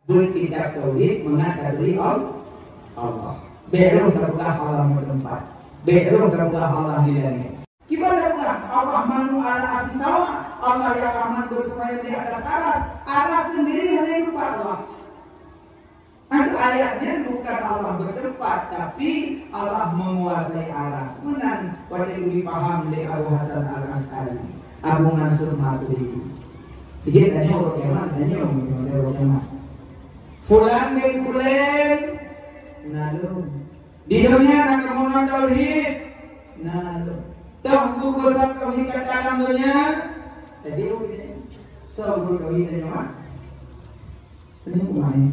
berkitab tauhid mengakui Allah. Belum terbelah Allah di tempat. Belum terbelah Allah di langit. Gimana bukan? Ar-Rahmanu ala asistawa. Allah yang Rahman bersemayam di atas aras. Aras sendiri hanya tempat Allah. Ada ayatnya bukan Allah bertempat, tapi Allah menguasai aras. Menang pada itu dipaham oleh Abu Hasan Al-Asy'ari, Abu Mansur Maturidi. Jadi tanya orang Yaman, Fulan bin Fulan, nalum. Di dunia nak kemudian tauhid, nalum. Tahu besar tauhid kat dalam dunia, jadi guru tauhid ni mana? Ini mana?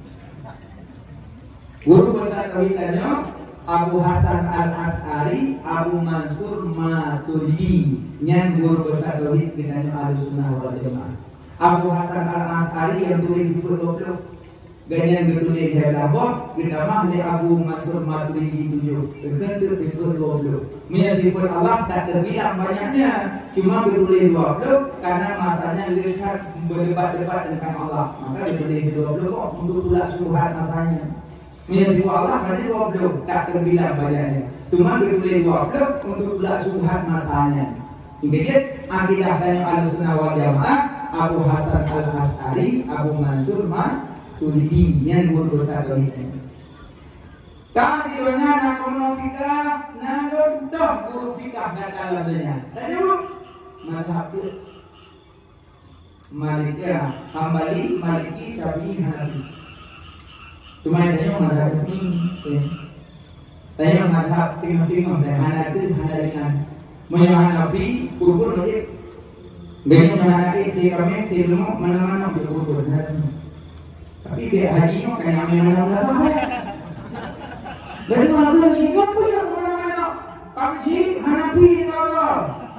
Guru besar tauhidnya Abu Hasan Al-Asy'ari, Abu Mansur Maturidi. Yang guru besar tauhid kita Ahlussunnah wal Jamaah. Abu Hasan Al-Asy'ari yang tulis buku 20. Ganyan getulis jadah boh, kita mah di Abu Mansur Maturidi 7. Kekentu itu 20. Menyebut Allah tak terbilang banyaknya, cuma getulis 20 karena masanya lihat berdebat-debat tentang Allah. Maka getulis 20 kok untuk pula subhan masanya. Menyebut Allah berarti 20 tak terbilang banyaknya. Cuma getulis 20 untuk pula subhan masanya. Jadi akidah tanya Ahlussunnah wal Jamaah, Abu Hasan Al-Asy'ari, Abu Mansur Maturidi yang guru besar tauhid. Kalau di dunia nak fikah, nak guru fikah dalam dunia. Tadi mazhab Malikiyah, Hambali, Maliki, Syafi'i, Hanafi. Cuma tanya mazhab ini. Tanya mazhab timur-timur dan Hanafi, Hanafi. Menyahanafi, kubur wajib. Dengan Hanafi, kami ilmu mana-mana kubur. Tapi dia haji kan yang mana-mana sama. Dari mana ni? Kau punya mana-mana. Haji, Hanafi, Allah.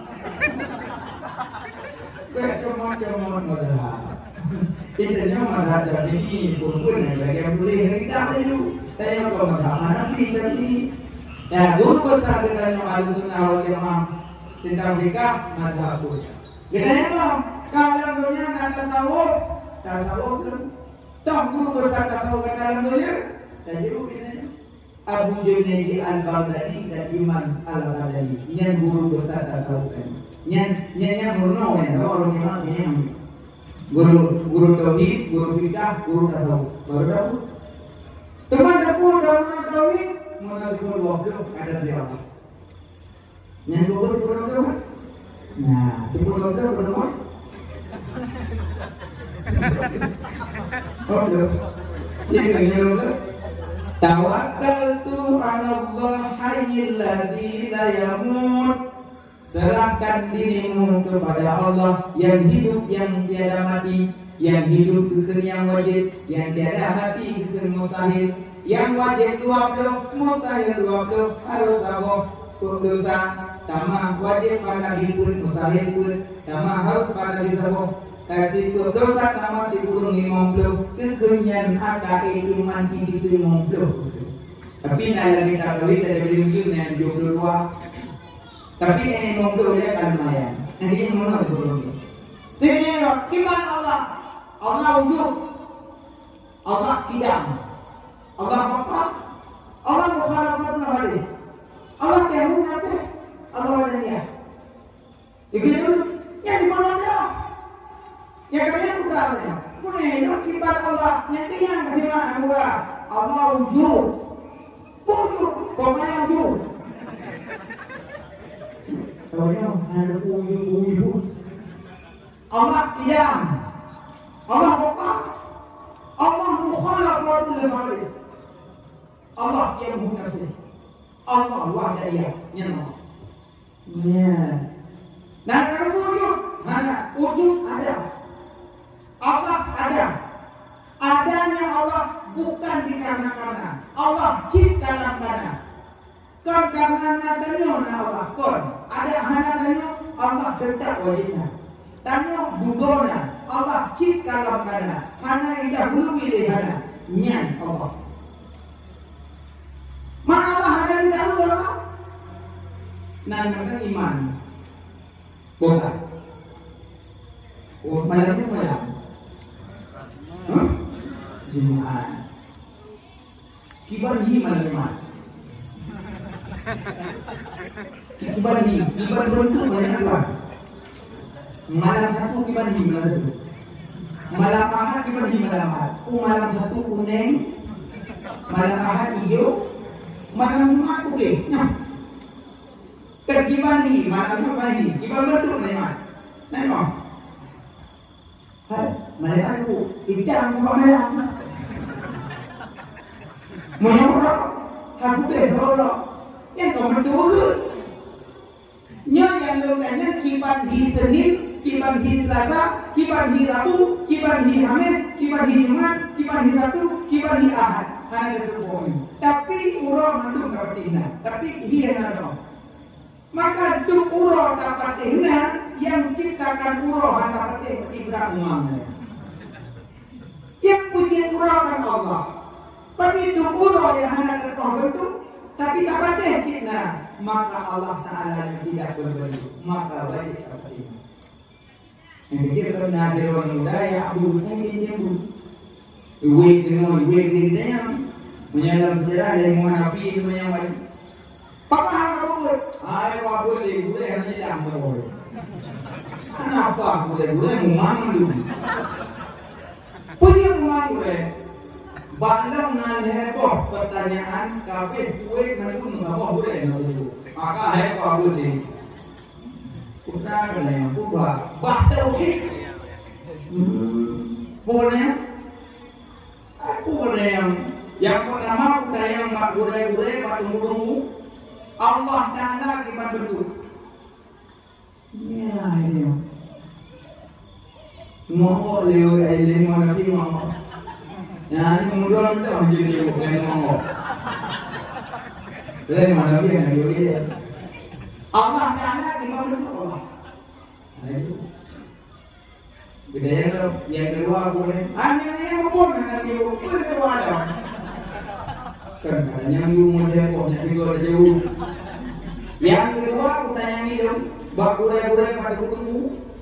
Kecomot-comot mazhab. Kita mazhab Syafi'i, kubur yang bagi boleh kita dulu. Tanya kau mazhab Hanafi, Syafi'i. Ya, guru besar kita Ahlussunnah wal Jamaah tentang fikih mazhab. Kita yang kalau dunia nak tasawuf belum. Tak guru besar tasawuf kat dalam dunia. Dan juga kita Abu Junaidi Al-Baghdadi dan Imam Al-Ghazali. Yang guru besar tasawuf kan. Yang murno kan. Orang memang ini guru tauhid, guru fikih, guru tasawuf. Baru tahu. Teman dapur dalam tauhid menurut waktu ada siapa? Yang guru. Nah, guru berapa? Oh, sini guru. Tawakkaltu 'ala Allah hayyil ladzi la yamut. Serahkan dirimu kepada Allah yang hidup yang tiada mati, yang hidup kekal yang wajib, yang tiada mati kekal mustahil. Yang wajib 20, mustahil 20, harus sabar dosa, tamah wajib pada hibur, mustahil pun, tamah harus pada disabar. Tapi dosa tamah sipurung 50, kekenyan akal iman itu 50. Tapi dalam kita kawin ada beli-beli yang 22. Tapi yang 50 dia kan lumayan. Nanti yang mana tu? Jadi gimana Allah? Allah wujud, Allah tidak. Allah apa? Allah mukhalafat nabari. Allah kehun nafsu. Allah ada dia. Begitu. Yang di mana dia? Yang kalian bukannya. Punya kibat Allah. Yang tiang kehilangan bukan. Allah wujud. Wujud. Pokoknya wujud. Tahunya ada wujud. Allah tidak. Allah apa? Allah mukhalafat nabari. Allah yang menguasai. Allah wahdiyah. Ya. Nah, kalau wujud, mana? Wujud ada. Allah ada. Adanya Allah bukan dikarenakan. Allah ciptakan. Kon karena nadanya Allah kon. Ada hanadanya Allah detak wajibnya. Tanya dudona Allah ciptakan. Hana indah bulu pilih hana. Nyan Allah. Mana Allah ada di dalam Allah? Namanya iman. Bukan. Oh, malam itu malam. Jumat. Kiban hi mana Jumat? Kiban bentuk mana Jumat? Malam satu kiban hi mana tu? Malam Ahad kiban hi malam Ahad. Malam satu kuning, malam Ahad hijau, malam Jumat putih. Nah, kiban hi malam Jumat hi. Kiban bentuk mana Jumat? Nampak? Hai, mereka tu tidak mengamalkan. Menyorok, aku bersorok. Yang kau menurut. Yang lainnya kiban di Senin, kiban di Selasa, kiban di Rabu, kiban di Khamis, kiban di Jumat, kiban di Sabtu, kiban di Ahad. Hanya itu poin. Tapi urang mandung dapat tina. Tapi dia ada. Maka tu urang dapat tina yang ciptakan urang dapat tina umamnya. Yang punya urang kan Allah. Tapi itu urang yang hanya terbentuk, tapi tak patah cipta. Maka Allah Ta'ala yang tidak berberi, maka wajib dapat ini. Yang kecil kalau dari orang muda ya abu ini bu, duit dengan menyalam sejarah dari munafi itu yang wajib. Papa apa buat? Ayo apa boleh hanya dalam boleh. Kenapa boleh memang dulu. Punya memang boleh. Bandang nanya kok pertanyaan kafir kue nanti mengapa boleh nanti maka hai kok boleh usaha kalian ubah tauhid boleh aku boleh yang pertama udah yang mak gure mak tunggu Allah Ta'ala kita berdua ya ini mau lewat ini mana sih mau ya, ini kemudian kita menjadi bukan ngomong. Saya mana dia yang dia. Allah Ta'ala lima bentuk Allah. Nah itu. Bedanya yang kedua boleh. Hanya yang pun nanti boleh kedua ada. Kan yang model kok yang kedua jauh. Yang kedua pertanyaan itu bakure-bakure pada ketemu.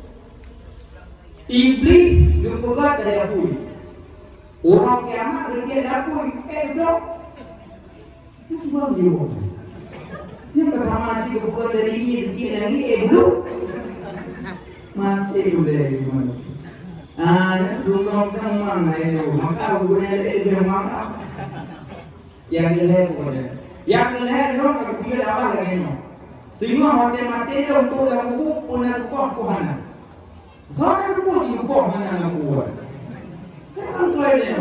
Iblis dipegat dari api. Orang kiamat dan dia lapor, blok. Itu baru dia buat. Yang pertama sih kebuka dari dia lagi, blok. Masih boleh gimana? Dulu orang mana itu? Maka boleh lebih mana? Yang leher boleh. Yang leher itu kalau dia awal lagi no. Semua hotel mati itu untuk lakukan punya kuah-kuahan. Kalau lakukan di kuah mana lakukan? Kan tu ada.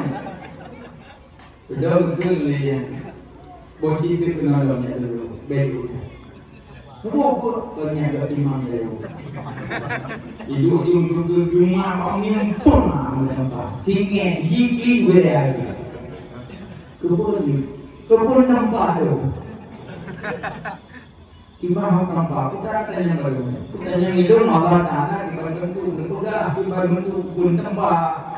Betul ni yang posisi kenalnya dulu, baik. Buku banyak ada imam dia. Itu untuk rumah kami pun nampak. Tinggi, jiki berada. Kebun tempat tu. Kimah tempat. Kita tanya baru. Tanya itu Allah Ta'ala kita bentuk dah. Kita bentuk kebun tempat.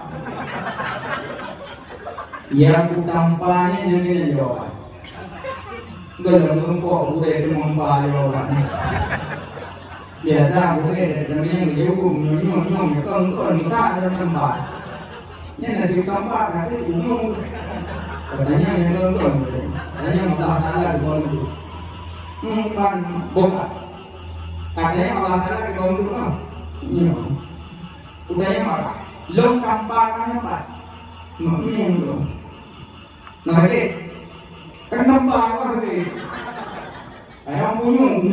Yang tampaknya yang jawab. Dalam rumput boleh membawa jawab. Biasa boleh dengan jauh nyom kong tak ada nampak. Ini nasi tampak kasih nyom. Katanya yang nonton. Katanya Allah Ta'ala di bawah itu. Kan buka. Katanya Allah Ta'ala di bawah itu kan. Nyom. Udahnya marah. Long tampaknya apa? Nyom tu. Nampak? Kan nampak apa ni? Ayam bunyung.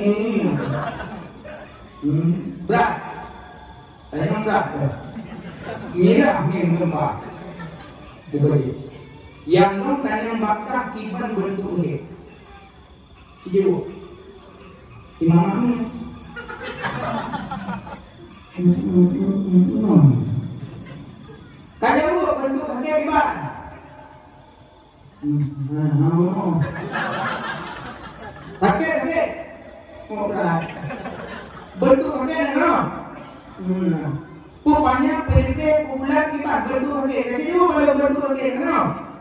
Berat. Ayam berat. Mirah ni nampak. Betul. Yang tu tanya bakar kiban bentuk ni. Cium. Imam. Kajau bentuk sakit kiban. Sakit. Oh berat. Bentuk sakit no. Pupanya pendek bulan kiban bentuk sakit. Kecil juga bentuk sakit no.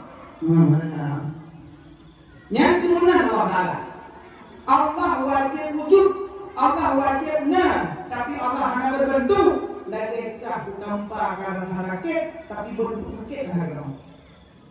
Yang turunan Allah. Allah wajib wujud, Allah wajib tapi Allah hanya berbentuk. Lagi tak nampak karena sakit, tapi bentuk sakit hanya.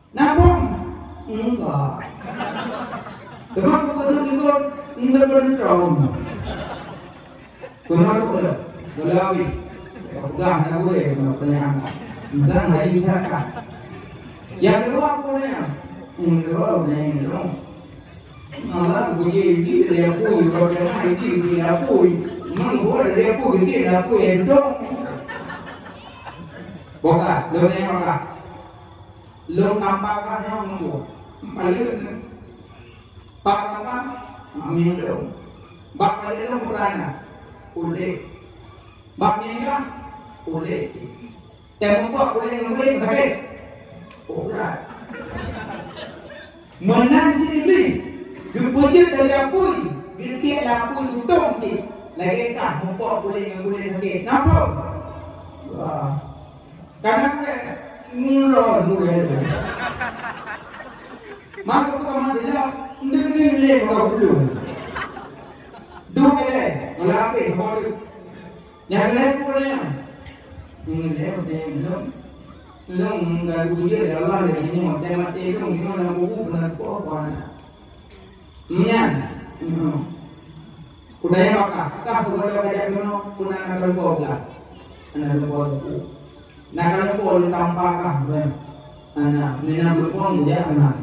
Enggak. Sebab betul itu enggak bercong. Kenapa tu? Gelawi. Udah nak boleh penyang. Enggak hari masyarakat. Yang kedua apa ni? Kedua ni dong. Allah puji dia pun kalau dia mati dia pun. Mang boleh dia pun dia pun dong. Boka, lo ni boka. Lo tampak kan yang mungkin. Paling pak apa? Amin lo. Bak paling lo berana. Boleh. Bak ni kan? Boleh. Temu buat boleh tak? Boleh. Menang sini. Dipuji dari apui, ditiak apui utong je. Lagi kan, mumpuk boleh sakit. Nampak? Wah. Kadang mula boleh. Maka tu kamu dia, ni le bawa dulu. Dua le, mula apa? Bawa. Yang lain boleh. Long kalau dia Allah dia ni mati long ni orang buku benar kau apa? Nyan, kudanya maka, kah sebagai wajah kuno, kuna nakal bola, anak bola, nakal bola tanpa kah, anak, nina berpon dia anak.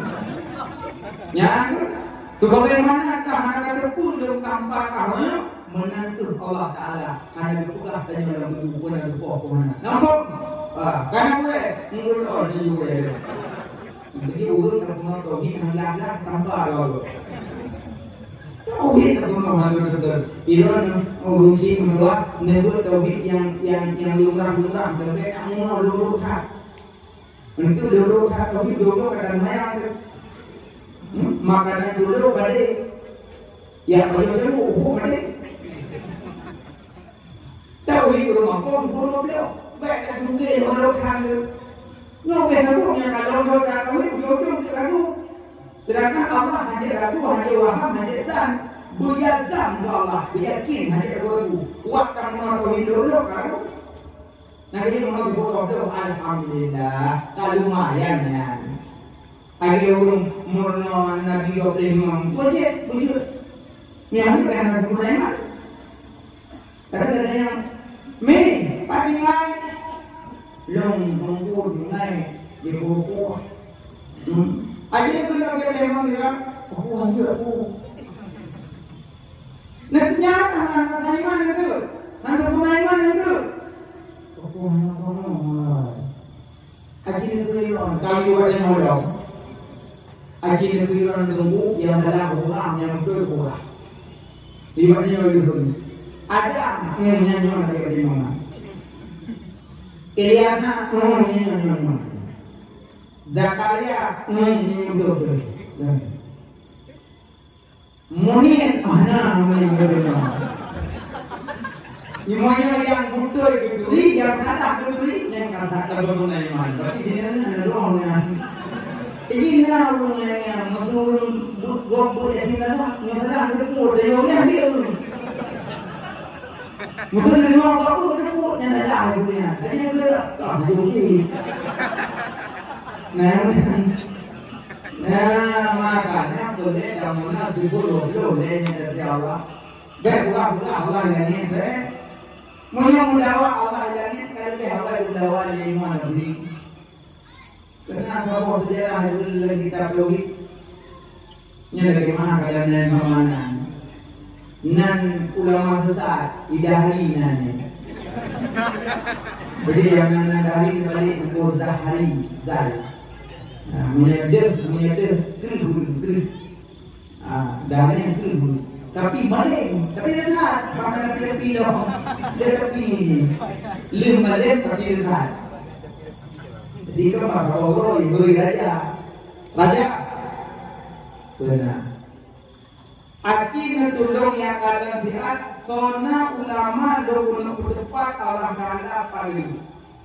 Nyan, sebagaimana kah nakal pun tanpa kah, menantu Allah Taala, anak bukan tanya dalam buku nak berpon, nampak? Karena mulai orang ni juga. Jadi urut terpengaruh tauhid hendak tambah lalu. Tauhid terpengaruh betul. Iron urusi menolak nebut tauhid yang lumrah dan kamu dulu tak. Itu dulu tak tauhid dulu kadang mayang tu. Makanan dulu pada ya dulu pada. Tauhid dulu mampun dulu beliau. Baik juga orang kan. No benar yang kalau orang kami jodoh ragu. Sedangkan Allah hanya ragu, hanya waham, hanya san. Buya san Allah, yakin hanya ragu. Waktu menurut dulu ragu. Nah jadi menurut bodoh alhamdulillah. Kalau lumayan ya. Lagi orang murno Nabi 25. Wujud. Ni ada kan mulai mak. Ada yang Min, pagi ngai, long mengkur ngai di buku. Aje tu nak dia memang dia, aku hanya aku. Naknya anak Taiwan itu, anak Taiwan itu. Aku hanya aku. Aje itu orang kalau ada yang mau. Aje itu orang tunggu yang dalam buku yang betul buku. Di mana itu? Ada nyanyi ada di mana? Eliana nyanyi. Zakaria nyanyi betul. Munir nyanyi. Semuanya yang betul betul, yang salah betul, yang kata betul nyanyi mana? Tapi dia ada dua orang. Ini lah orang yang masuk gobok yang salah, yang salah betul dia yang dia. Mungkin di luar aku ada pun yang ada punya. Jadi itu tak boleh. Makanya boleh kamu nak boleh dari Allah. Bukan yang ini saya. Mudah Allah yang ini kalau Allah mudah yang mana beri. Karena sebab sejarah itu kita tauhid. Ini dari mana kalian mana? Nan ulama sesat idahari nan. Jadi yang nan dari balik ukur zahari zal. Menyadir kering. Darahnya kering. Tapi balik, tapi dia sesat. Maka dia pilih, dia pilih. Lim balik tapi dia sesat. Jadi kepada Allah beri raja, benar. Aci ngetulung yang kalian lihat, sona ulama dokumen berdepan Allah Taala paling.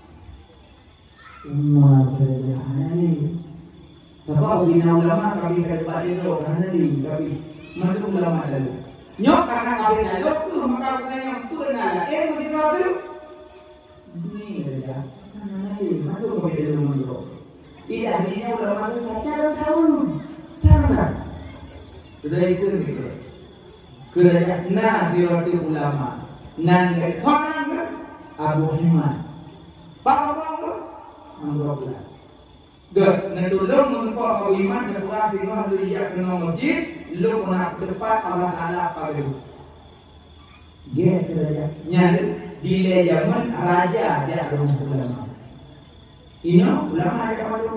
Semua kerjaan ini. Sebab bina ulama kami kedepan itu karena ini kami menurut ulama dulu. Nyok karena kami dulu tu maka bukan yang pernah lah. Mesti tahu tu. Ini kerja. Karena ini masuk kami dulu menurut. Ida ini ulama sesat cara tahu. Cara. Sudah itu gitu. Kerana nafirat ulama. Nan ke konan ke Abu Himad. Apa? Alhamdulillah. Dek, nedulung mengkau Abu Himad dan Abu Himad dia kena masjid, lu nak depan Allah Taala pagi. Dia kerana nyari di zaman raja dia ulama. Ini ulama ada apa?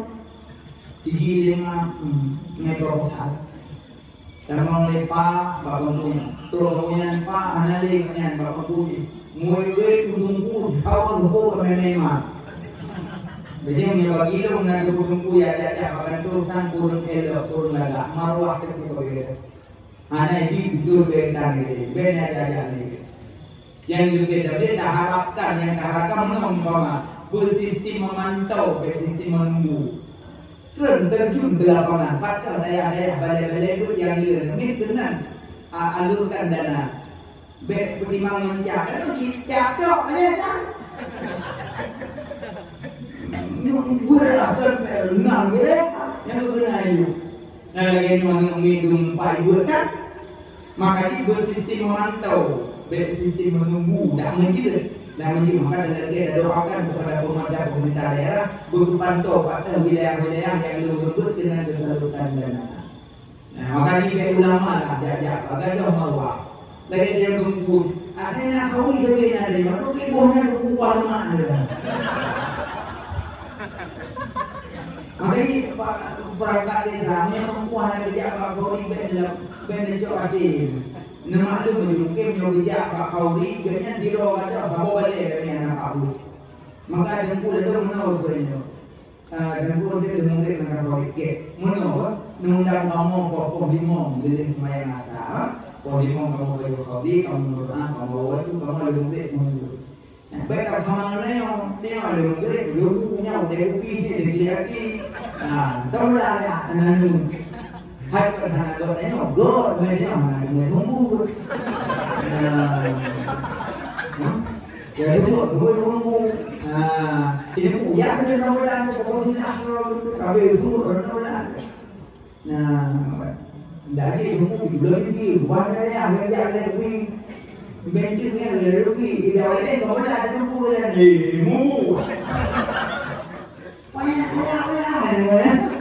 35 metro besar. Tamang lepa bakon turunnya pa anali kanyan bakon pudi. Muewe tudungku hawa go kamema. Bejeng ni bagilo na tudungku ya bakan turusan purun elo turun laga marwah ke ko ge. Ana di tidur bentan ni ben ada ni. Yang juga dia dah harapkan yang harapkan menonton bersistem memantau, bersistem menunggu. Terjun ke lapangan, patah daerah-daerah balai-balai itu yang liar. Ini benar alurkan dana. Bek pertimbangan cak, itu cicak dok, ada kan? Ini beras dan berenang, yang berenang itu. Nah lagi yang minum payung kan? Maka itu bersistem memantau. Sistem menunggu dan menjadi maka dia doakan kepada pemerintah daerah berpantau pada wilayah-wilayah yang berbut dengan keseluruhan dana. Nah, maka ini ulama lah jajak, maka dia marwah. Lagi dia berkumpul. Akhirnya kau itu bina dari mana? Kau ibunya berkumpul mana? Maka ini perangkat Islam yang perempuan yang dia kau ini bina jauh nama tu mungkin menyokong Pak Kauri, kerana di luar ada apa boleh ni anak aku. Maka jemput itu mana orang jemput itu mungkin dengan Kauri ke. Mana nundang kamu pokok bimong jadi semayang asa. Pokok bimong kamu boleh Kauri, kamu nurang, kamu bawa tu kamu ada mungkin menunggu. Baik kalau sama orang dia ada mungkin dia punya udah upi dia lagi. Tahu lah ya, nanti. Hai perhana dot ini god media mana dia tunggu. Ya itu tunggu. Ini punya kita nawalan kalau tidak tapi itu nawalan. Nah, dari tunggu belum lagi bukan ya media lebih bentuknya lebih idealnya kalau ada tunggu dan mu. Banyak.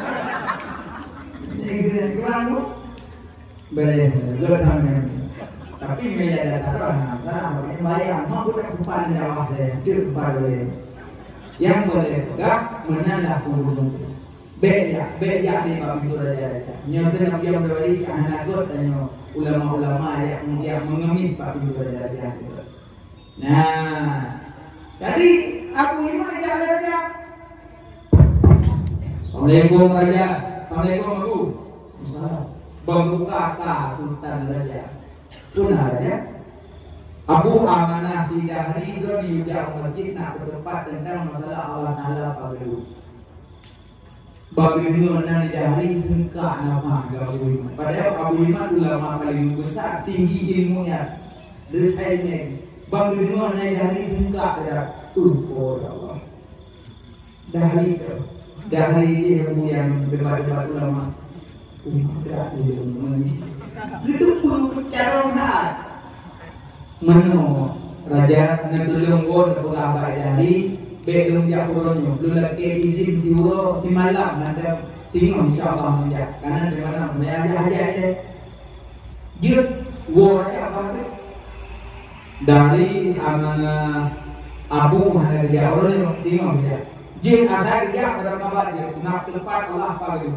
Kurang boleh tapi media dasar orang bayar mau kita kumpul di bawah dia boleh yang boleh gak menalah pun beda ni bagi saudara nyoto nak dia berbalik anak got dan ulama-ulama yang mengemis bagi saudara. Nah jadi Abu Himad jalan aja. Assalamualaikum raja. Assalamualaikum Abu. Membuka Sultan Raja. Tuna Raja. Abu Amanah Sidahri di ujung masjid nak berdebat tentang masalah Allah Taala pagi. Bagaimana Sidahri sengkak nama Abu Himad. Padahal Abu Himad ulama paling besar, tinggi ilmunya. Detailnya. Bagaimana Sidahri sengkak terhadap Allah. Dahri ilmu yang debat-debat ulama. Itu pun cara hat. Mano raja nagulung on pagabay dari belum dia puronyo belum lagi izin siwo di malam nanti singong insyaallah menja karena di malam maya aja dia warnya apa dari amanah Abu Hana dia orang singong dia jin ada dia pada kabar dia nak lepas Allah pagi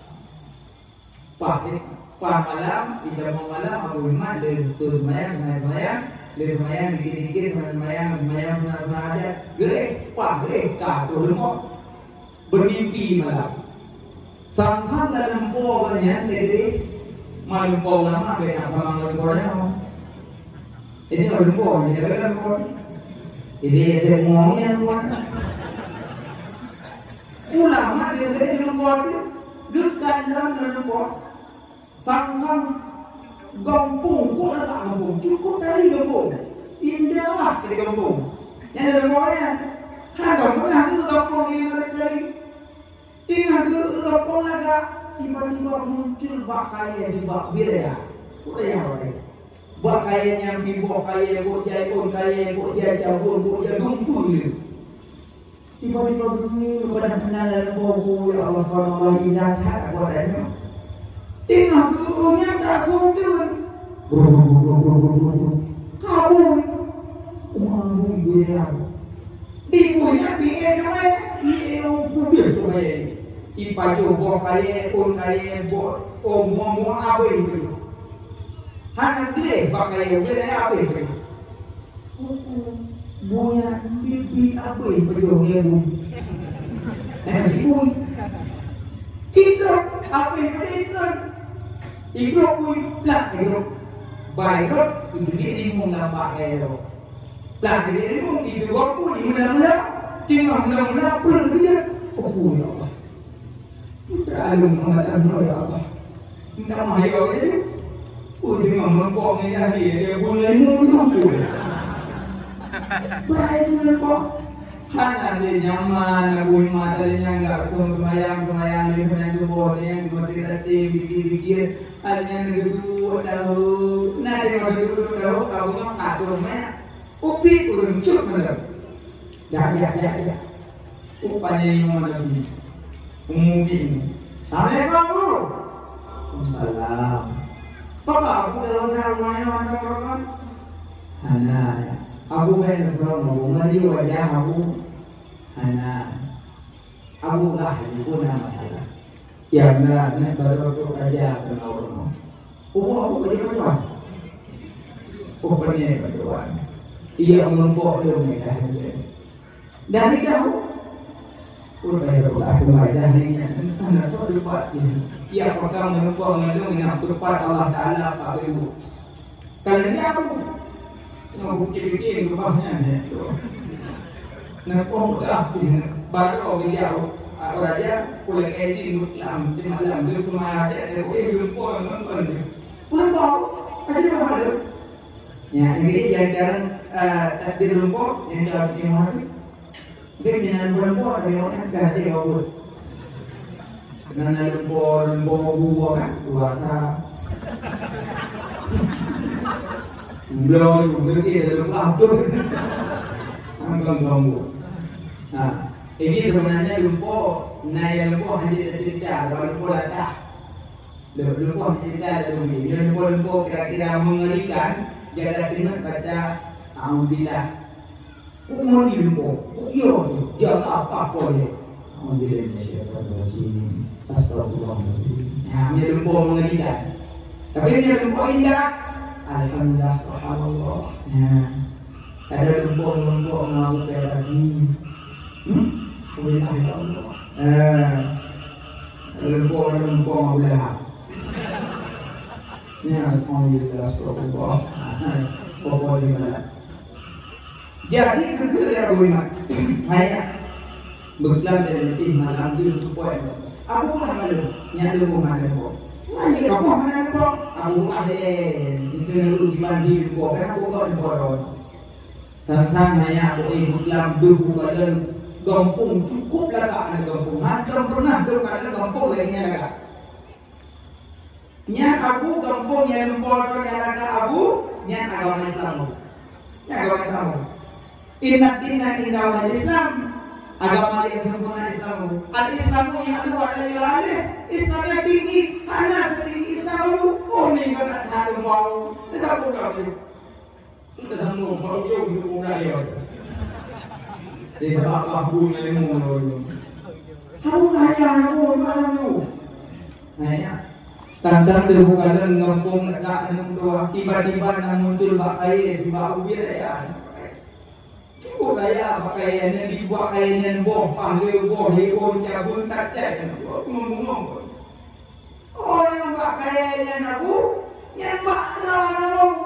Pak malam, tidak mau malam, Abu Himad dari turun semayang, dari semayang, dikit-dikit, semayang aja. Gerek, turun mau bermimpi malam. Sampai dalam pohonnya, dari malam pohon lama, beda sama malam pohonnya. Ini malam pohon, ini dalam pohon. Ini ada ngomongnya semua. Ulama dia dari dalam pohon itu, dekat dalam pohon. Sang gampung, kok tak gampung? Cukup dari gampung. Indah dari gampung. Yang ada bawahnya, ada pernah itu gampung ini dari. Tengah ke apa laga tiba-tiba muncul bakaya di bak biraya. Sudah yang apa? Bakaya yang bimbo kaya, bojai on kaya, bojai cabur, bojai dumpul ni. Tiba-tiba begini benar-benar dalam bau ya Allah SWT indah cara buatannya. Tengah ke yang tak kumpul. Kabur. Umang biraya. Ibunya bikin kaya, iya kumpul coba ya. Ipajo bakaya, on kaya, ngomong apa itu? Hanya dia pakai yang apa itu? Buaya pipi apa itu yang bu? Cikgu, ikut apa itu? Ikut pun pelan ikut. Baik itu dia di mula pakai itu. Pelan dia itu waktu di mula tinggal pergi. Oh ya Allah, terlalu macam ya Allah. Minta maaf ya Allah. Ui ngomong ni dah dia punya ilmu tu. Baik nampak. Hana dia nyaman, aku mata dia enggak kemayang dia punya tubuh dia yang berarti fikir ada yang dulu tahu. Nah dia dulu tahu kau nak atur mana? Upi urun cuk mana? Ya. Upanya ilmu mana ni? Umumnya. Assalamualaikum. Waalaikumsalam. Papa, aku dalam rumahnya macam Hana, aku pengen bertemu mari wajah aku. Hana, aku lah yang punya masalah. Ya benar, ni baru aku aja kenal. Aku berdoa. Aku pernah berdoa. Ia menumpuk dia mereka. Dari dahulu, udah aku wajah ni. Hana tu berdoa. Ia pertama menumpuk dengan berdoa Allah Taala Pak Ibu. Kalau dia aku nak bukit-bukit rumahnya ni. Nampak tak? Baru dia raja kulit edin Islam di malam di rumah dia berlumpur nonton. Lumpur, macam mana? Ya, ini yang jarang takdir lumpur yang jarang dimari. Dia minat lumpur dari orang kan dia buat. Karena lumpur buah kan puasa. Belum berarti ada lumpur. Angkang ganggu. Nah, ini sebenarnya lumpur, naik lumpur hanya cerita, kalau lumpur latah. Lumpur cerita dalam ini. Lumpur kira-kira mengerikan. Dia kena baca Alhamdulillah. Umur di lumpur. Dia apa dia? Alhamdulillah. Astagfirullahaladzim. Nah, ini lumpur mengerikan. Tapi ini lumpur indah. Alhamdulillah. Subhanallah. Nah. Ada lumpur mengaku lagi. Boleh Allah. Lumpur Allah. Ya, alhamdulillah. Subhanallah. Pokok di mana? Jadi kerja rumah. Saya berkelam dari tim malam di lumpur. Aku kan malu. Nyata lumpur malu. Mandi apa mana lumpur? Aku ada itu di mandi lumpur. Aku kau lumpur. Tentang hanya aku dalam dua dan gampung cukup lah ada gampung. Macam pernah berkali gampung lagi nya. Nya aku gampung yang lumpur yang ada aku nya agama Islam. Nya agama Islam. Inna wal Islam agama yang sempurna Islam. Al-Islam yang ada pada wilayah Islam yang tinggi hanya setinggi Islam itu. Oh ni kata tak mau. Tak boleh. Kita tahu kalau dia untuk orang lain. Dia tak mampu dengan orang. Kamu kaya aku mana tu? Naya. Tantang terbuka ngampung negak doa. Tiba-tiba nak muncul bakai di bawah dia. Cukup kaya pakaiannya dibuat kainnya boh, panggil boh, hekon cabun tak cek. Ngomong. Orang pakaiannya aku yang bakal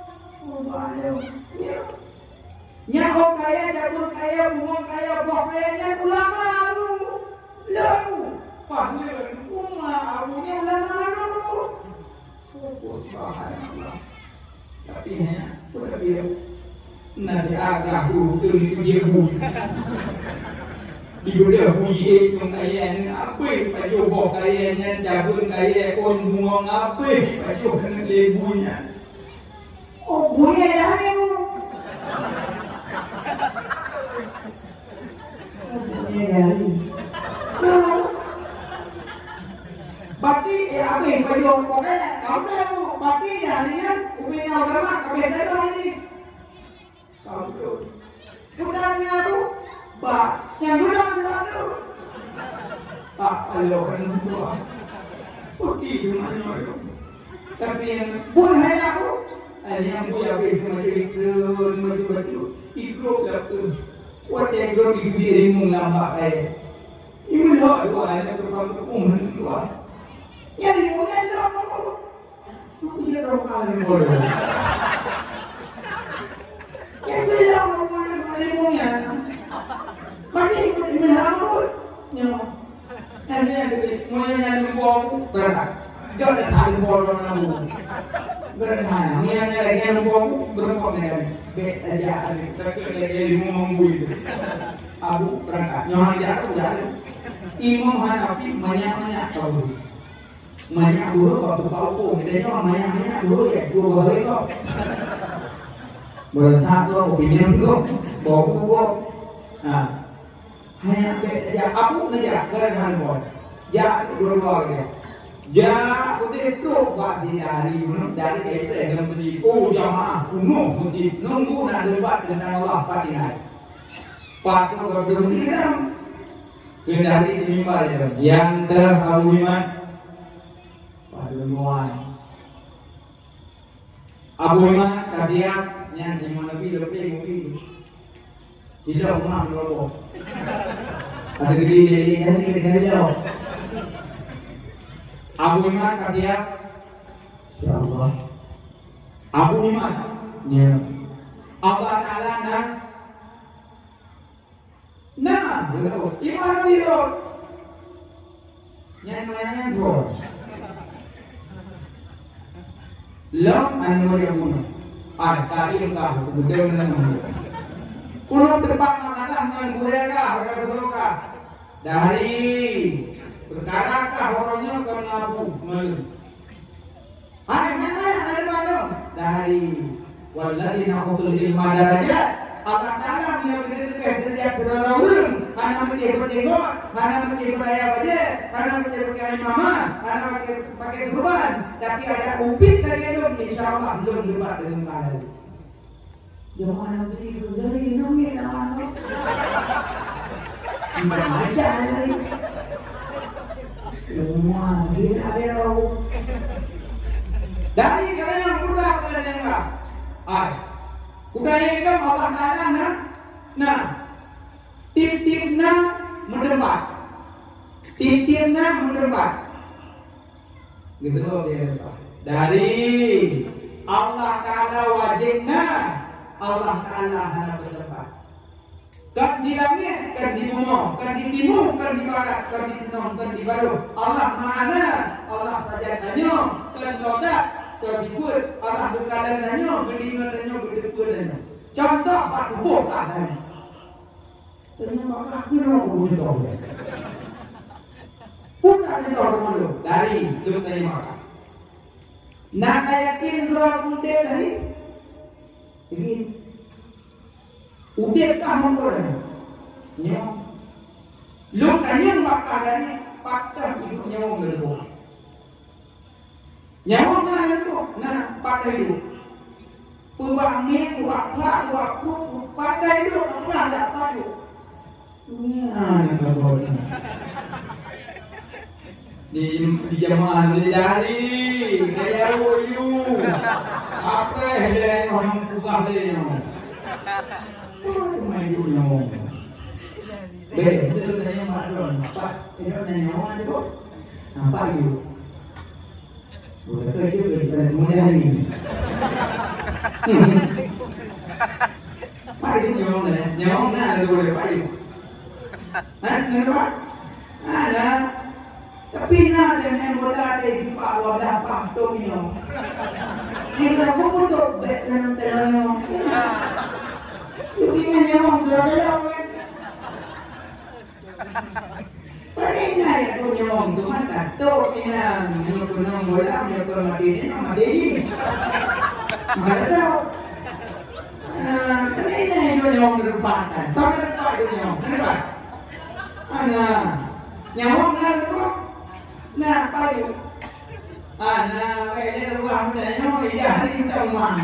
Nya kaya, cabut kaya, bunga kaya, buah kaya, nya ulama aku. Lalu, panggil umma abunya ulama aku. Subhanallah. Tapi hanya berbiar nanti agak itu dia Ibu dia bunyi itu kayan apa baju bok kayannya jabun kayan kon bunga apa baju dengan lebunya. Oh bunyi dah ni bu. Bunyi dah ni. Baki apa baju bok kayan kau dah bu baki dah ni kan umi kau dah mak kau dah dah ni. Kau tu. Sudah ni aku. Pak, yang sudah selalu. Pak, kalau orang tua pergi ke mana itu. Tapi yang pun hai aku, yang pun yang macam itu, macam ikut tu. Waktu yang kau pergi di mung lambat saya. Ini lah dua anak berapa umur dua. Yang di mung yang dua aku. Aku dia dua kali boleh. Yang dia boleh di mung yang. Mati ini hamil, nyawa. Nanti ada mulai nyari buang berat. Jangan cari buang orang berat. Ni yang lagi yang buang berapa ni? Bet aja ada. Tapi lagi imam bui. Abu berangkat. Nyawa jatuh jatuh. Imam Hanafi banyak tahu. Banyak dulu waktu tahu. Kita nyawa banyak dulu ya. Dua hari kok. Bersatu opinion kok. Bawa kok. Nah. Hanya ya aku naja gara-gara boy. Ya dua-dua ya. Ya udah itu buat dari itu yang menjadi jamaah kuno mesti nunggu nak debat dengan Allah Fatihah. Patu berdiri dalam kendali mimbar yang terhaluman pada muan. Abu Iman kasihan yang di mana lebih tidak umah berapa. Ada gede jadi jauh. Abu Iman kasihan. Insyaallah. Abu Iman. Ya. Allah Taala nah, Iman biru. Yang bro. Lam anu yang ada ilmu kemudian Kuno tempat makalah menggureka berkata dari berkarakah orangnya ke ngabu melu. Hari mana dari waladina utul ilma darajat. Allah Taala yang menentukan derajat saudara ulun. Mana mencipta tengok, mana mencipta raya baje, mana mencipta imamah, mana pakai kurban. Tapi ada upit dari itu, insyaallah belum debat dengan kalian. Jangan nanti dari nunggu nama. Baca dari. Semua kita ada tahu. Dari kerana yang pula pada yang apa? Udah yang Allah Taala nah, tip-tipnya mendebat, tip-tipnya mendebat. Gitu loh dia. Dari Allah Taala wajibnya. Allah Ta'ala hanya berdebat. Kan di langit, kan di bumi, kan di timur, kan di barat, kan di tengah, kan di barat. Allah mana? Allah saja tanya. Kan dodak, kan sifut. Allah berkalan tanya, berdima tanya, berdepur tanya. Contoh, Pak Tubuh tak tanya. Tanya maka aku nak berdoa. Pun tak ada doa dari lu tanya maka. Nak yakin roh muda dari ini udah kamu boleh, ya. Lu tanya bakal dari fakta hidupnya orang berdoa. Nyawa mana itu? Nah, fakta hidup. Puak ni, puak pak, puak ku, fakta hidup apa ada padu? Nah, di jamaah dari kayak woyu apa yang orang kubah ni main dulu nyamuk betul tanya maklum apa itu nyamuk ada tu apa itu bukan kerja kita semuanya hari ini apa itu nyamuk ni ada boleh apa itu kenapa ada tapi nak dengan bola di pak wadah pak domino. Kita pun tu dengan telur. Itu yang nyamuk berada lawat. Pernah ya kau nyong tu kan tak tahu ina nyong kunang bola nyong tu mati ni mati. Mana tahu? Pernah ya nyong berpatan. Tahu tak nyong? Kenapa? Nyong nak tu nak payu. Vậy nên làm để nó bị ra đi trong màn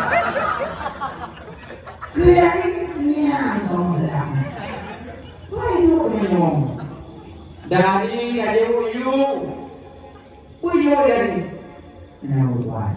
cứ ra đi nhà không làm quay vô nhiều dari cả vô vô dari nào hoài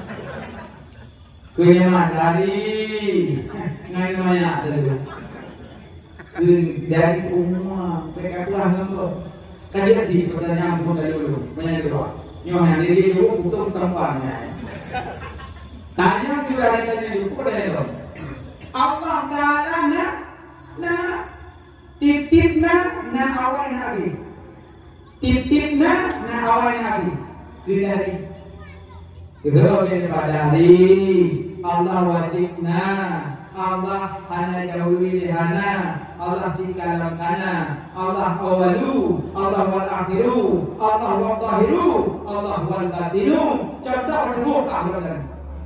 cứ như mà dari ngay mà nhà được cứ dari cũng cái các làm không cái gì thì chúng ta làm khôngได้dulu banyak dulu Nyonya diri dulu untuk tempatnya. Tanya juga ditanya dulu deh. Allah Taala na titipna na awal nabi. Titipna na awal nabi. Dari kedua pada hari Allah wajibna Allah hana jauhi hana Allah sikalam kana Allah awalu Allah wal akhiru Allah wal zahiru Allah wal batinu contoh terbuka benar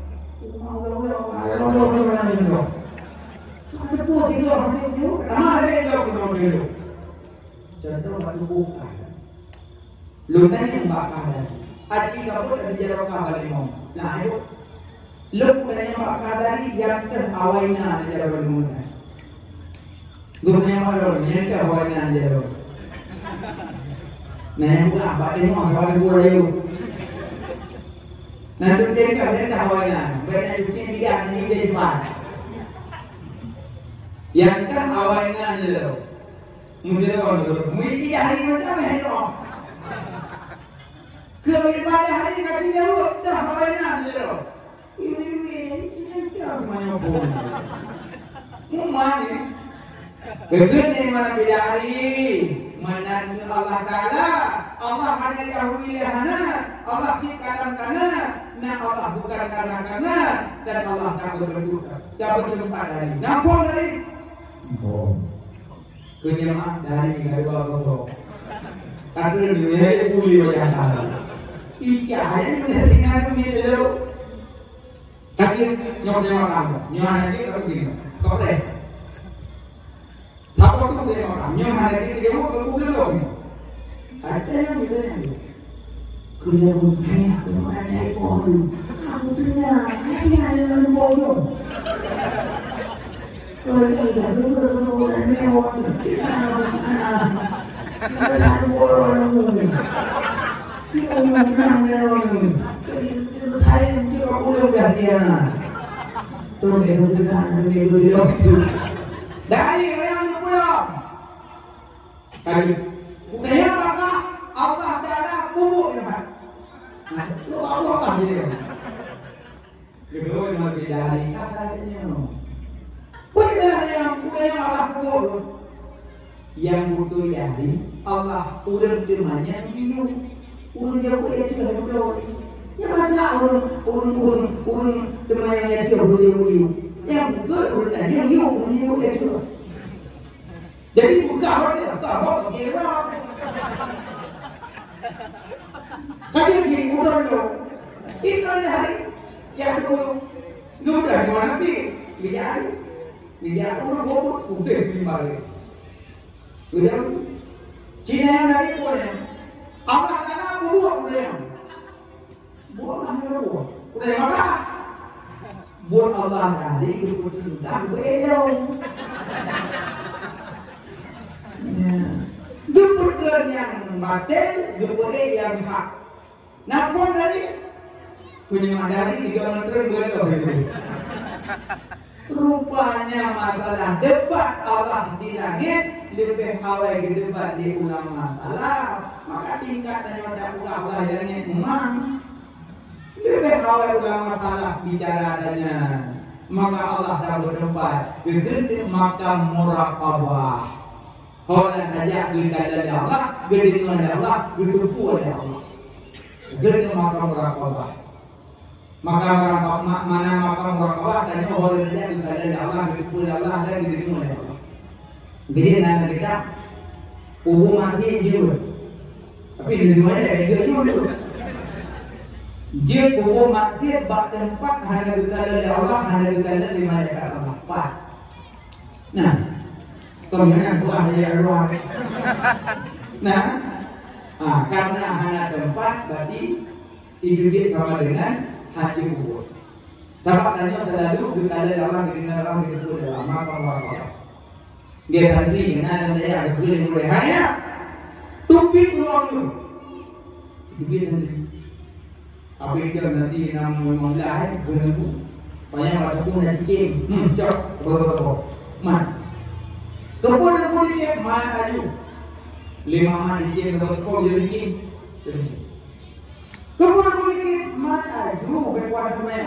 ada buat itu orang itu kenapa ada itu contoh terbuka lunan yang bakal aji kabut ada jarak kabal imam nah ayo Luk yang bakal dari yang terhawainya ada jarak lunan Gurnya malu, ni kan awalnya aja loh. Nah, bukan apa ini mau awal gua itu. Nah, tu dia kan awalnya. Benda itu tidak ni jadi mana. Yang kan awalnya aja loh. Mungkin orang tu, mungkin tidak hari macam ni loh. Kepada hari kacau jauh, dah awalnya aja loh. Ini apa macam pun. Mumani. Begitu mana bidari, mana Allah Taala, Allah hanya jauhi lehana, Allah ciptakan kana, nah Allah bukan karena dan Allah tak berbuka, tak berjumpa dari. Nampol dari, kenyamanan dari bawah. Tapi dunia itu boleh berjalan. Ika hanya mendengar dunia dulu. Tapi nyonya makan, nyonya nanti kau begini, kau teh. Apa tu dia orang? Nyonya nanti dia mau kau boleh loh. Ada yang begini. Kerja bunyi, kerja ada pun. Aku dengar, ada yang bodoh. Kerja dari orang mewah. Kerja bodoh. Kita menang orang. Saya juga boleh berdia. Tu betul betul. Dari orang pulang. Tadi, budaya maka Allah Taala bubuk depan. Lu apa dia? Kedua yang lebih dari katanya. Bukan ada yang budaya Allah bubuk. Yang butuh jadi Allah udah firman-Nya bingung. Urun jauh dia juga bodoh. Ya masa urun teman yang dia bodoh. Yang betul urun tadi yang urun dia juga. Jadi buka dia, tak dia. Kali ini udah loh. Itu hari yang tu udah mau nabi biar urun bodoh udah lima. Udah Cina yang dari boleh. Allah Taala buat boleh. Buat mana buat? Boleh apa? Buat Allah Taala itu betul tak boleh. Dupurkan yang batil, dupurkan yang hak. Nampun dari punya dari 3 menteri berdoa itu. Rupanya masalah debat Allah di langit lebih awal di debat di ulang masalah. Maka tingkatnya ada Allah yang memang lebih awal ulang masalah bicara adanya. Maka Allah dah berdebat begitu makam muraqabah. Orang ajak kepada Allah, begitu ada Allah, begitu oleh Allah. Begitu makam muraqabah. Maka mana makam muraqabah dan orang ajak kepada Allah, begitu Allah dan begitu oleh Allah. Bila nak kita Kubur masjid juga. Tapi di mana dia juga. Dia kubur masjid bak tempat hanya berkala oleh Allah, hanya berkala di malaikat Allah. Pas. Nah, kemudian Tuhan dia ruang. Nah, karena hanya tempat berarti hidup dia sama dengan hati kubur. Sebab tanya selalu berkala orang dengan orang itu dalam apa. Dia tadi dengan dia ada boleh hanya tupi keluar dulu. Dia nanti apa dia nanti nama memulai guna banyak ada pun nanti cok berapa man kemudian dia man aju 5 man dia berapa dia bikin kemudian dia man aju berapa mana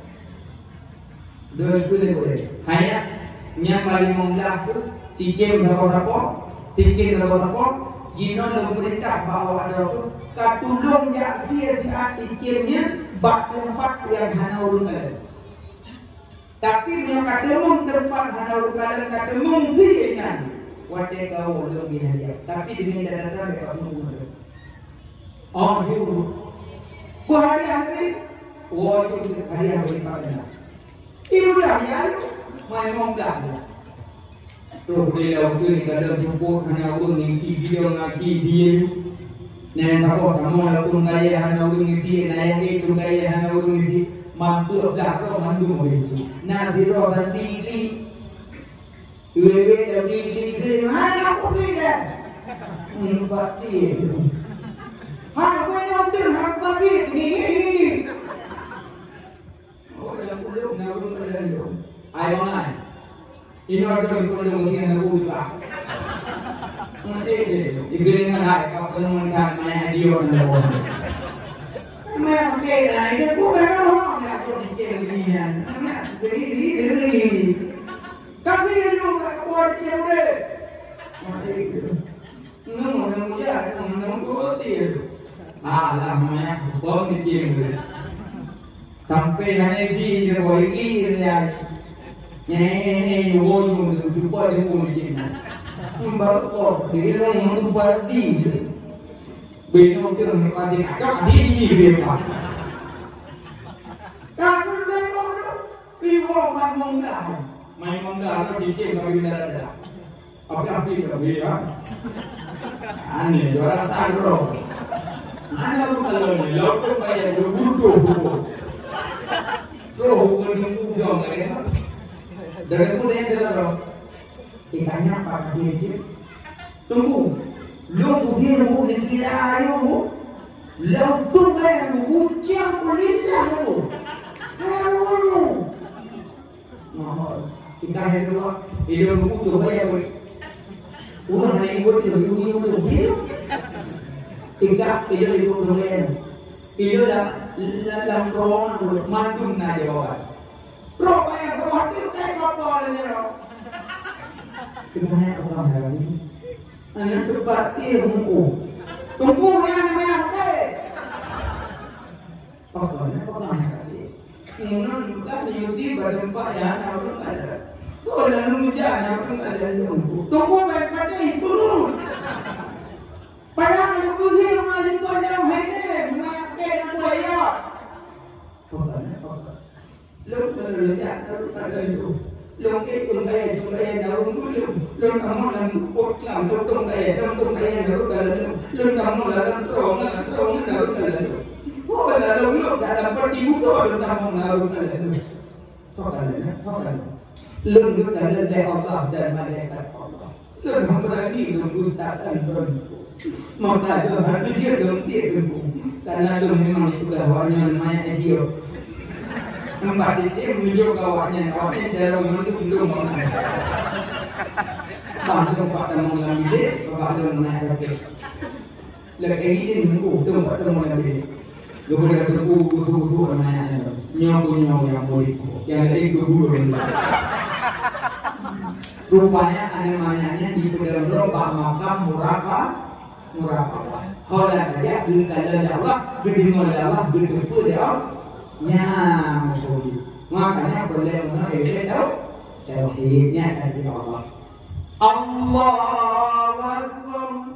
dua boleh hanya yang paling membelah tu cicim berapa sikit berapa jinon yang perintah bahawa ada tu katulung jak sia-sia cicimnya bak tempat yang hana urun kalian tapi yang katemung tempat hana urun kalian katemung siang wate kau lebih hadiah tapi dengan catatan mereka menunggu oh itu ku hari hari pada ibu dah ya main mongkak tuh dia waktu ni dalam buku hanya urun ni video ngaki dia Nen apa kamu lakukan gaya hanya urung itu, naya itu gaya hanya urung itu, mantu dah kau mantu begitu. Nasi roh tinggi, wewe tinggi, mana aku pindah? Pasti. Mana aku yang ambil hak pasti, ini. Oh yang kuliah nak urung kalian tu, ayo mana? Ini ada di kuliah mungkin nak urut. Ibu hai kau penemukan mana dia orang dah. Mana okey dah, ini bukan orang nak jadi cengkian. Jadi. Tapi yang juga buat cengkeh. Nung mulia, nung kuatir. Alah mana bom cengkeh. Sampai hanya di jauh ini dia. Ni wujud jumpa dia pun cengkeh. Mbak dia orang berarti beno dia berarti tak diri dia pak kan beno piwo main mongga tu dicek bagi ada apa dia dia ane juara sagro ana kalau ni laut bayar butuh terus hukum jom mereka dari kemudian dia ikannya apa dia tunggu lu mungkin lu dikira lu tuh kayak ucap kuliah lu ikan itu lu tuh kayak udah naik buat itu ikan itu kemudian itu dalam ruang mantum naja bawa roh yang terwakil kayak apa aja Kemana orang hari ini? Anak terpati tunggu yang mana? Pokoknya tadi. Kemudian juga Yahudi berjumpa ya, orang ada. Tuh yang mengujar, orang ada tunggu baik pada itu. Padahal ada kunci rumah di kota Haider, makan buaya. Pokoknya. Lu ada itu. Lung cái tung cái nào lung thầm là cột làm tung cái nào lung thầm là trộn nào có là lung lúc đã làm bất kỳ một lung thầm nào sao cái lung lúc đã lên Allah dan malaikat Allah lung thầm là đi lung ustaz anton mau tak ada hati dia karena lung memang itu gawanya namanya dia Nampak dia video kawannya cara menunduk mana. Bang tu tempat temu dalam bilik, bapak tu naik raket. Lepas ini nunggu tempat temu dalam bilik. Lepas dia suku namanya nyaw yang boleh, yang lain guru. Rupanya namanya di dalam doa makam muraka. Kalau ada berkala Allah, berdengar Allah, berkumpul Allah. Makanya boleh mengenal tauhidnya dari Allah. Allahu Akbar.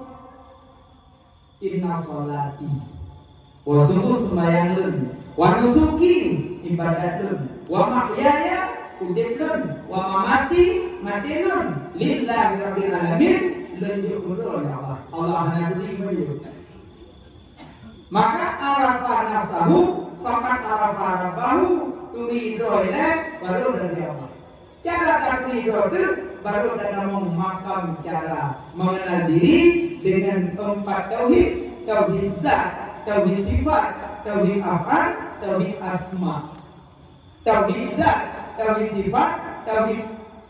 inna sholati wa sungguh sembahyang lun wa nusuki ibadat lun wa mahyaya udip lun wa mamati mati lun lillahi rabbil alamin lan diukur oleh Allah. Allah hanya beri. Maka arafa nafsahu faqat arafa rabbahu turido ilaih baru dari Allah. Cara takrido itu baru dalam makam cara mengenal diri dengan 4 tauhid, tauhid zat, tauhid sifat, tauhid af'al, tauhid asma. Tauhid zat, tauhid sifat, tauhid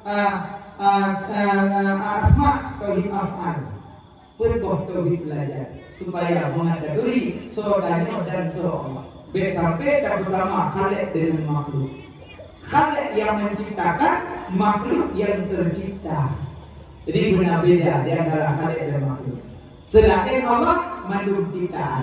asma, tauhid af'al. Perbuah tauhid belajar supaya mengetahui saudaranya dan Allah. Sampai tak bersama Khalik dengan makhluk. Khalik yang menciptakan, makhluk yang tercipta. Jadi benar-benar di antara Khalik dan makhluk. Sedangkan Allah mandub ciptaan.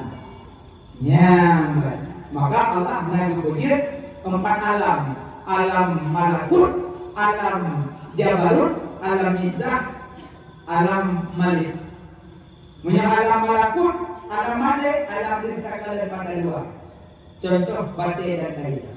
Maka Allah menyebut 4 alam. Alam malakut, alam jabarut, alam izzah, alam malik. Punya alam malakut, alam malik, alam rintakala pada 2. Contoh batin dan kaidah.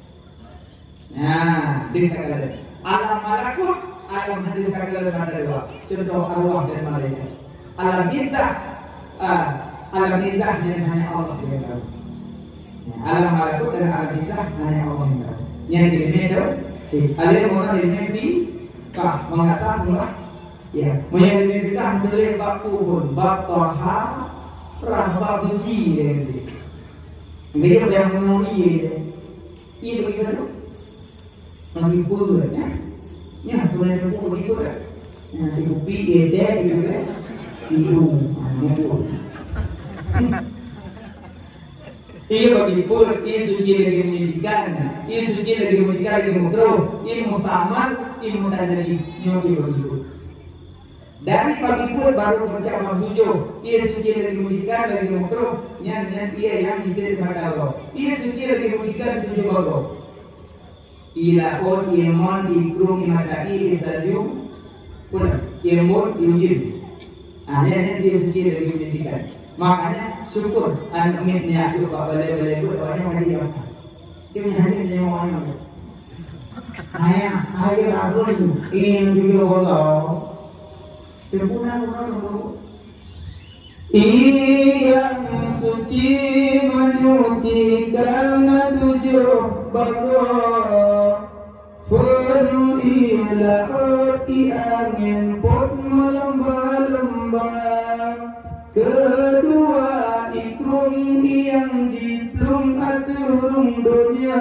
Rintakala. Alam malakut, alam rintakala pada 2. Contoh arwah dan malaikat. Alam izzah, alam izzah hanya Allah yang tahu. Alam malakut dan alam izzah hanya Allah yang tahu. Yang ini itu, ada orang ini di kah mengasah semua. Ya, menjadi kita boleh bab kubun, bab toha, bab suci ini. Mereka yang mengenai ini bagaimana? Menghibur, ya, boleh menghibur, ya, dikupi, ede, hidung, menghibur. Ini menghibur, ini suci lagi menjijikan, ini suci lagi menjijikan, lagi mukroh, ini mustamal, ini mutadadis, ini menghibur. Dari pagi pun baru mencapai 7. Ia suci lagi mujikan lagi makruh. Yang ia yang minta kepada Allah. Ia suci lagi mujikan 7 bago. Ila on ilmon ikrum imadai isalju pun ilmun diuji. Yang dia suci lagi mujikan. Makanya syukur anak mitnya aku balai-balai itu orang hadir. Dia hadir yang mana? Ayah bagus. Ini juga Allah. Yang suci menyucikan 7 bago penuh ilaut angin pun melembah-lembah. Kedua ikrum yang jiplung aturung dunia.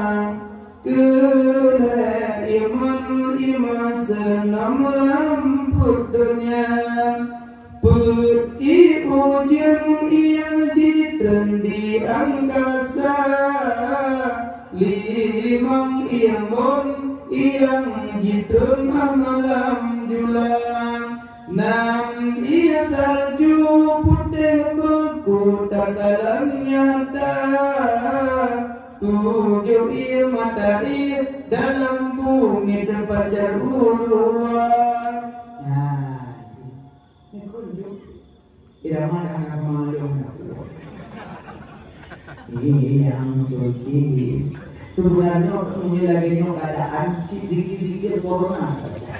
Kela iman senam lamput dunia. Putih ujian yang jitren di angkasa. Limang yang bon yang jitren amalam julang. 6 ia salju putih beku tak dalam nyata. 7 ia matahari dalam bumi terpacar uluan. Ini kunjung irama dengan kemaluan. Ini yang suci. Sebenarnya punya lagi keadaan zikir corona.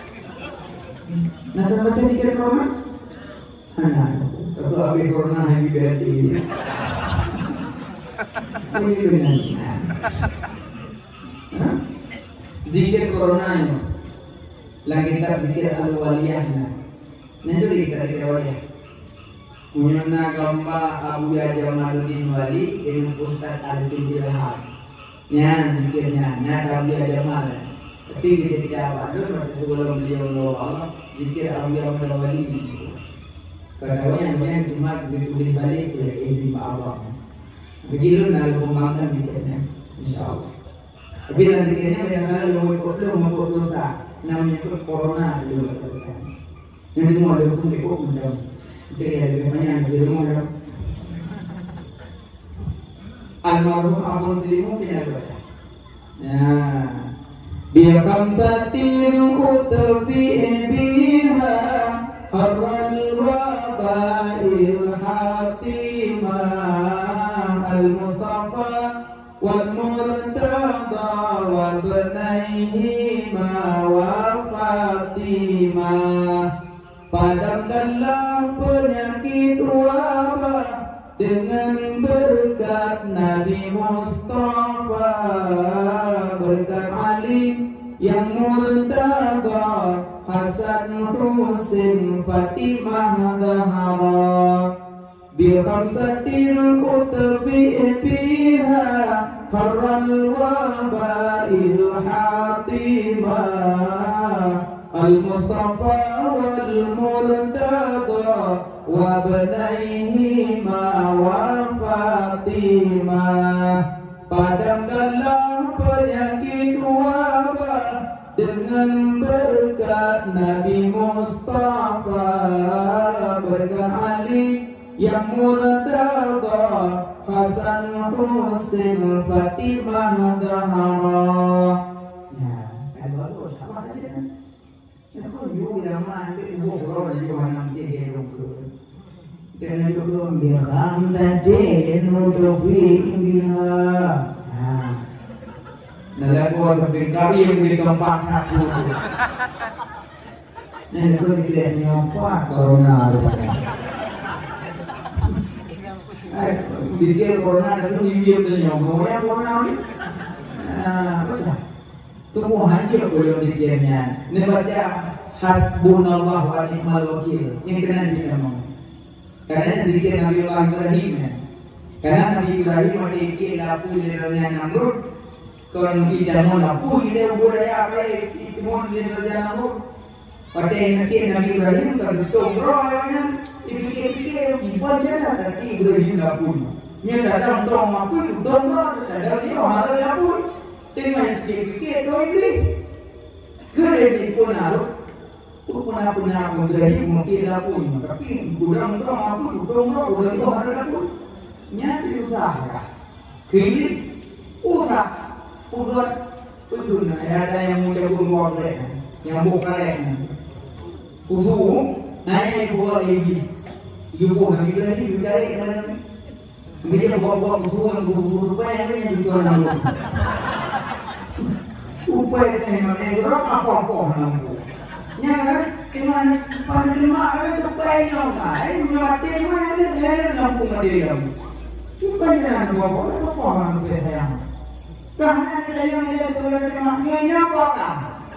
Nah, baca zikir corona? Atau habis corona yang diberi. Zikir corona itu lagi tak zikir al-waliyah. Nanti dikira-kira waliyah. Punyana gambar Abu Jamaluddin Wali dengan Ustaz Arifin Bilhar. Zikirnya, Abu Jamal. Tapi ketika apa itu sebelum beliau Allah zikir Abu Jamal Wali. Kadang yang cuma ditulis balik ya izin Allah. Begitu nak kembangkan zikirnya, insyaallah. Tapi dalam zikirnya kadang-kadang lumpuh dosa, namanya itu corona dulu dosa. Yang itu ada hukum ikut mudah. Itu ya lebih banyak di rumah ada. Almarhum Abul Silimu pindah dosa. Dia kamsatin utfi biha harral wabail hati al-Mustafa wal Murtada wa ibnaihima wa Fatimah. Padamkanlah penyakit wabah dengan berkat Nabi Mustafa, berkat Ali yang Murtada, Hasan, Husain, Fatimah, Zahra. Bikhamsatil utfi fiha harral wabail hatimah, al-Mustafa wal Murtada wa ibnaihima wa Fatimah. Padamkanlah penyakit wabah dengan berkat Nabi Mustafa, berkat Ali yang Murtada, Hasan, Husain, Fatimah, Zahra. Nah, bagus apa aja kan? Ya kok juga nama itu ibu kalau dari mana dia dulu. Karena itu belum bilang tadi untuk dia. Nah, aku sampai kami yang di tempat aku. Nah, itu dilihatnya apa corona rupanya. Dikir corona itu diam dan nyongong ya corona ni. Baca. Tunggu haji boleh dikirnya. Ini baca hasbunallah wa ni'mal wakil. Yang kena dikirkan. Karena dikir Nabi Allah Ibrahim. Karena Nabi Ibrahim dikir lapu leranya Namrud. Kalau kita mau lapu dia budaya apa itu mau leranya Namrud. Pada yang Nabi Ibrahim kalau sombong ayahnya dipikir-pikir dibaca dah tapi Ibrahim lapun. Nya datang tong apa tu domba ada dia orang lapun. Tengah dipikir doi ni. Kere di punaro. Punaro Ibrahim mungkin lapun tapi gudang tong apa tu domba udah itu orang lapun. Nya diusaha. Kini usaha udah ujung ada yang mau cabut boleh yang bukan usuh naik buat lagi ibu lagi lagi dari mana dia buat usuh upaya yang dijual nama upaya yang mana orang apa nama yang dengan penerima ada upaya yang lain mati mana ada lampu dia upaya yang apa nama saya karena dia yang dia terima apa kan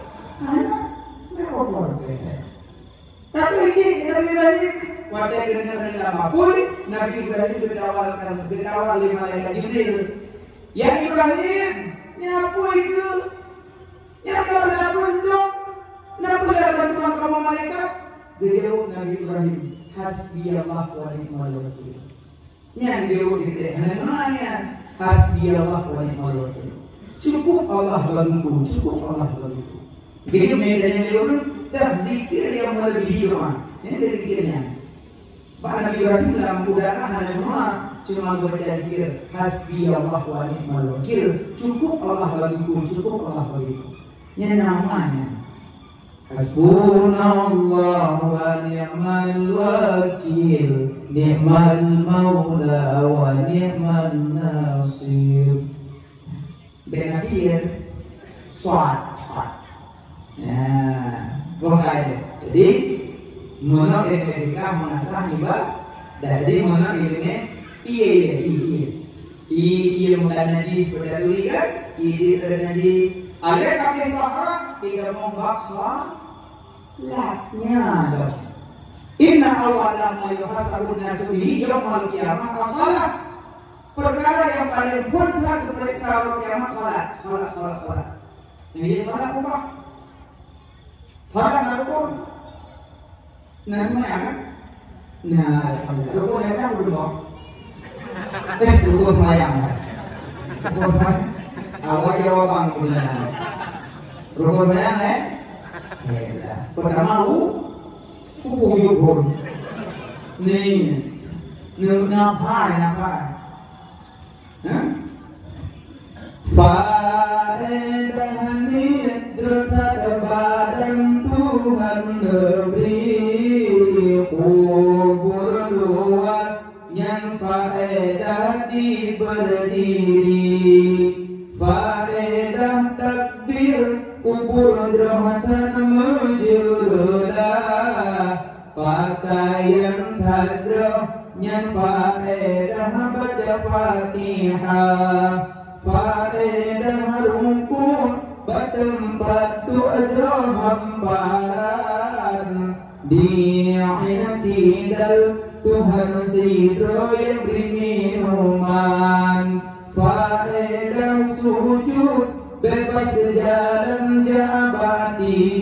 tapi ini Nabi Ibrahim pada dengan lama pun Nabi Ibrahim dikawal oleh malaikat Jibril. Ya Ibrahim, nyapu itu, nyapu dong, nyapu bantuan kamu malaikat. Beliau Nabi Ibrahim, hasbiyallah wa ni'mal wakil. Yang beliau namanya hasbiyallah wa ni'mal wakil. Cukup Allah bagiku, cukup Allah bagiku. Jadi medan beliau dah zikir yang melebihi doa. Ini dari zikirnya. Pak Nabi Ibrahim dalam udara hanya cuma baca zikir hasbi Allah wa ni'mal wakil. Cukup Allah bagiku, cukup Allah bagiku. Ini namanya hasbunallah wa ni'mal wakil, ni'mal maula wa ni'mal nasir. Benazir suat. Nah, bukan. Jadi menurut mereka mengasah hibah. Jadi menurut ini iya mudah najis berdalui kan? Iya najis. Ada kaki orang tidak mau baksa laknya. Inna awala ma yuhasabun nasu bihi yaumal qiyamah as-salat. Perkara yang paling mudah diperiksa pada kiamat salat. Ini salat apa? Salat apa? Namanya kan? Nah, rukun yang apa dulu? Rukun sayang. Rukun awal jawaban kebenaran. Rukun sayang ya. Pertama hukum. Nih, napa? Faedah nidrat badan Tuhan lebih kubur luas yang faedah jadi berdiri. Faedah takbir kubur rahmatan menjurulah. Pakaian hadrah nyan faedah baca Fatihah. Faedah rukun bertempat doa hamparan. Di'inatidal Tuhan sidro yang beri minuman. Faedah sujud bebas jalan jabat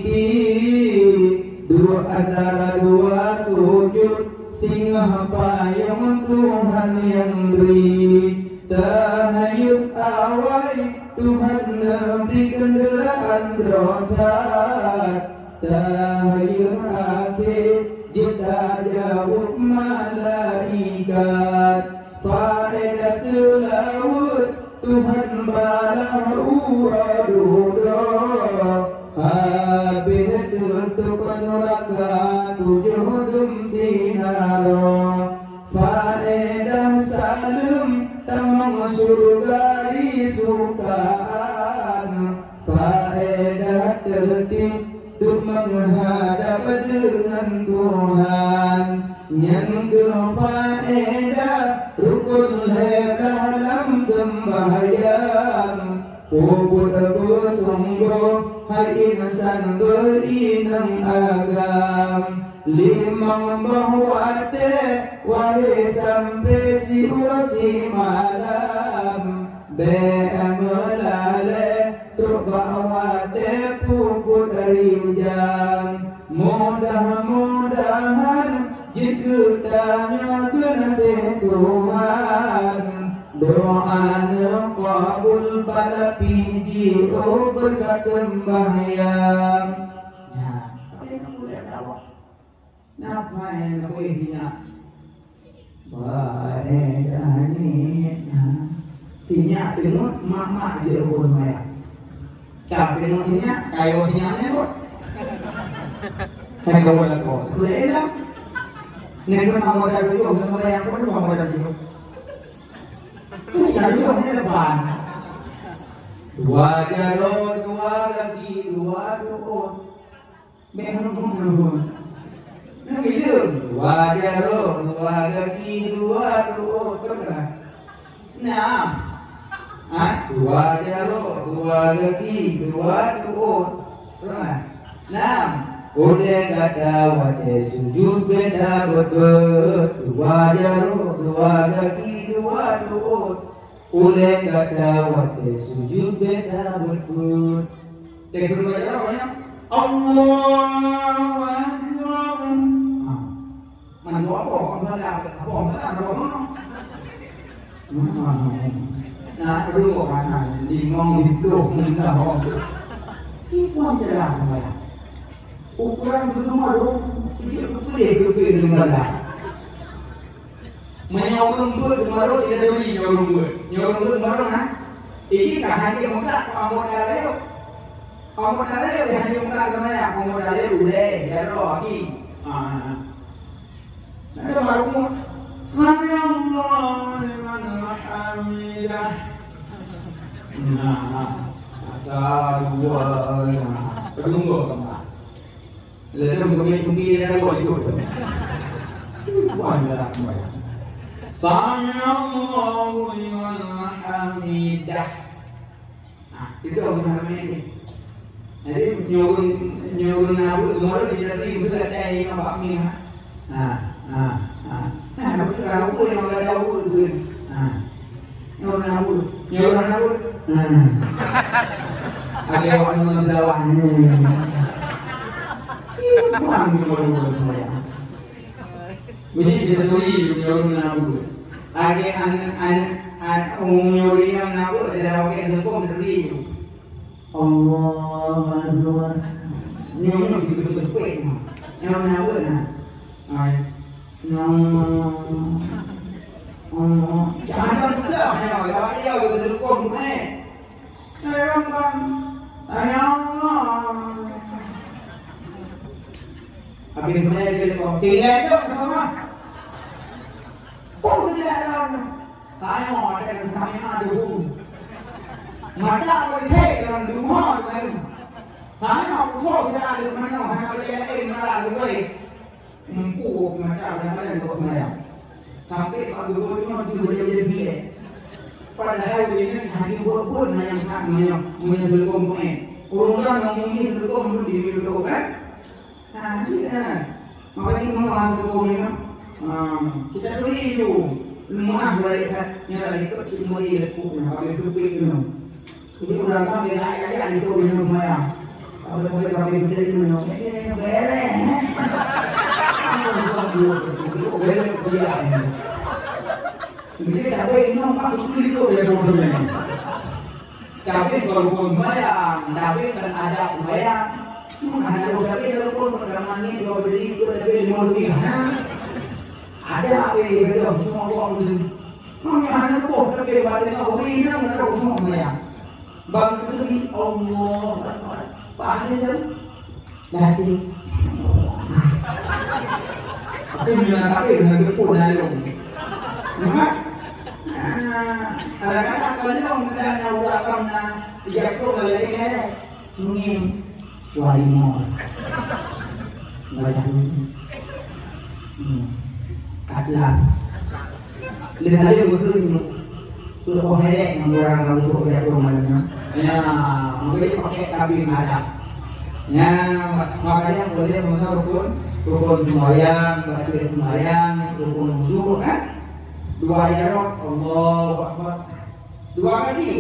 titi. Dua antara dua sujud singgah payung Tuhan yang beri. Tahayul awal Tuhan beri kenderaan rodat. Tahayul akhir jeda jauh malaikat. Faedah selawat Tuhan balah uadudo. Habis tutup neraka 7 sinaro. Faedah salam tamang surga disukaan. Faedah tertib untuk menghadap dengan Tuhan. Yang faedah rukun dalam sembahyang. Kubur bersungguh hai insan berinang agam. Limang bahwate wahai sampai si malam. Be'amalale truk bahwate puput dari jam. Mudah-mudahan jika tanya kenasih Tuhan. Doa kabul pada piji berkat sembahyang. Ya, tapi kamu boleh tahu. Napa yang aku ingat? Baredani, tinya tengok mama je pun maya. Tapi tengoknya kayu tinya pun. Saya kau boleh tahu. Boleh tak? Nego mama dah dulu, mama yang pun mama dah dulu. Jadi ini depan. Dua jalur, dua kaki, dua dukun. Behun. Dua jalur, dua kaki, dua dukun. Enam. Dua jalur, dua kaki, dua dukun. Enam. Oleh kata wajah sujud beda betul. Dua jalur, dua kaki, dua dukun. Oleh kata wajah sujud beda betul. Tekun baca apa? Allahu Akbar. Mana apa? Nah, dulu kan di ngomong itu mungkin orang tu. Ibu cerah mana? Ukuran itu malu, dia boleh berpikir dengan mana? Menyaurum ber kemaru tidak boleh nyaurum ber kemaru kan? Ini kan hanya muda, kamu dah lewat dia hanya muda kemana? Kamu dah lewat udah, jalan lagi. Nanti baru Subhanallah liman hamidah. Nah, asal dua, tunggu kamu. Lalu mungkin ada boleh. Bukan dalam bayang. Sami'allahu liman hamidah. Itu orang namanya. Jadi nyurun nabu kemarin jadi besar dari nampak ni. Nabu yang ada nabu tu. Nyurun nabu. Ada orang mendawan. Bukan nyurun semua. Jadi kita tulis nyurun nabu. Ada anak nyurun nabu ada orang yang hukum terus. Allah Akbar. Nyurun itu betul. Nyurun nabu jangan sudah hanya saya betul hukum saya kan Allah. Habis saya dia kau tinggal tu sama. Oh tidak lah. tayo ada kami ada mata boleh dalam rumah kan tayo kau tidak ada mana mana boleh malah boleh mampu mata ada mana kau mana sampai kalau dulu itu boleh jadi padahal ini hanya buat yang kami yang berkumpul orang yang mungkin berkumpul di video kan nah makanya mau berkumpul kita tulis itu Lemah boleh yang itu cuma dia pun habis itu minum. Jadi orang kami ayah itu minum ayam. Apa boleh kami beli minum? Boleh. Boleh dia. Jadi tapi minum apa itu dia boleh. Tapi kalau ayam, tapi kan ada ayam. Ada tapi kalau perkembangan ini dua beli itu lebih 5 ada apa yang kita semua orang itu, mana ada kok tapi pada orang ini mana ada semua ya, bang itu di Allah, pahalnya nanti, tapi bila tapi dengan berpun dari orang, nampak, kadang-kadang kalau orang kita udah karena jatuh lagi ni, mungkin walimor, banyak Atlas. Lihat aja betul tuh kohede orang kalau suruh dia rumahnya. Ya, mungkin pakai kabin ada. Ya, makanya boleh rukun sembahyang, rukun wudu kan? 2 rakaat Allahu Akbar. 2 kali.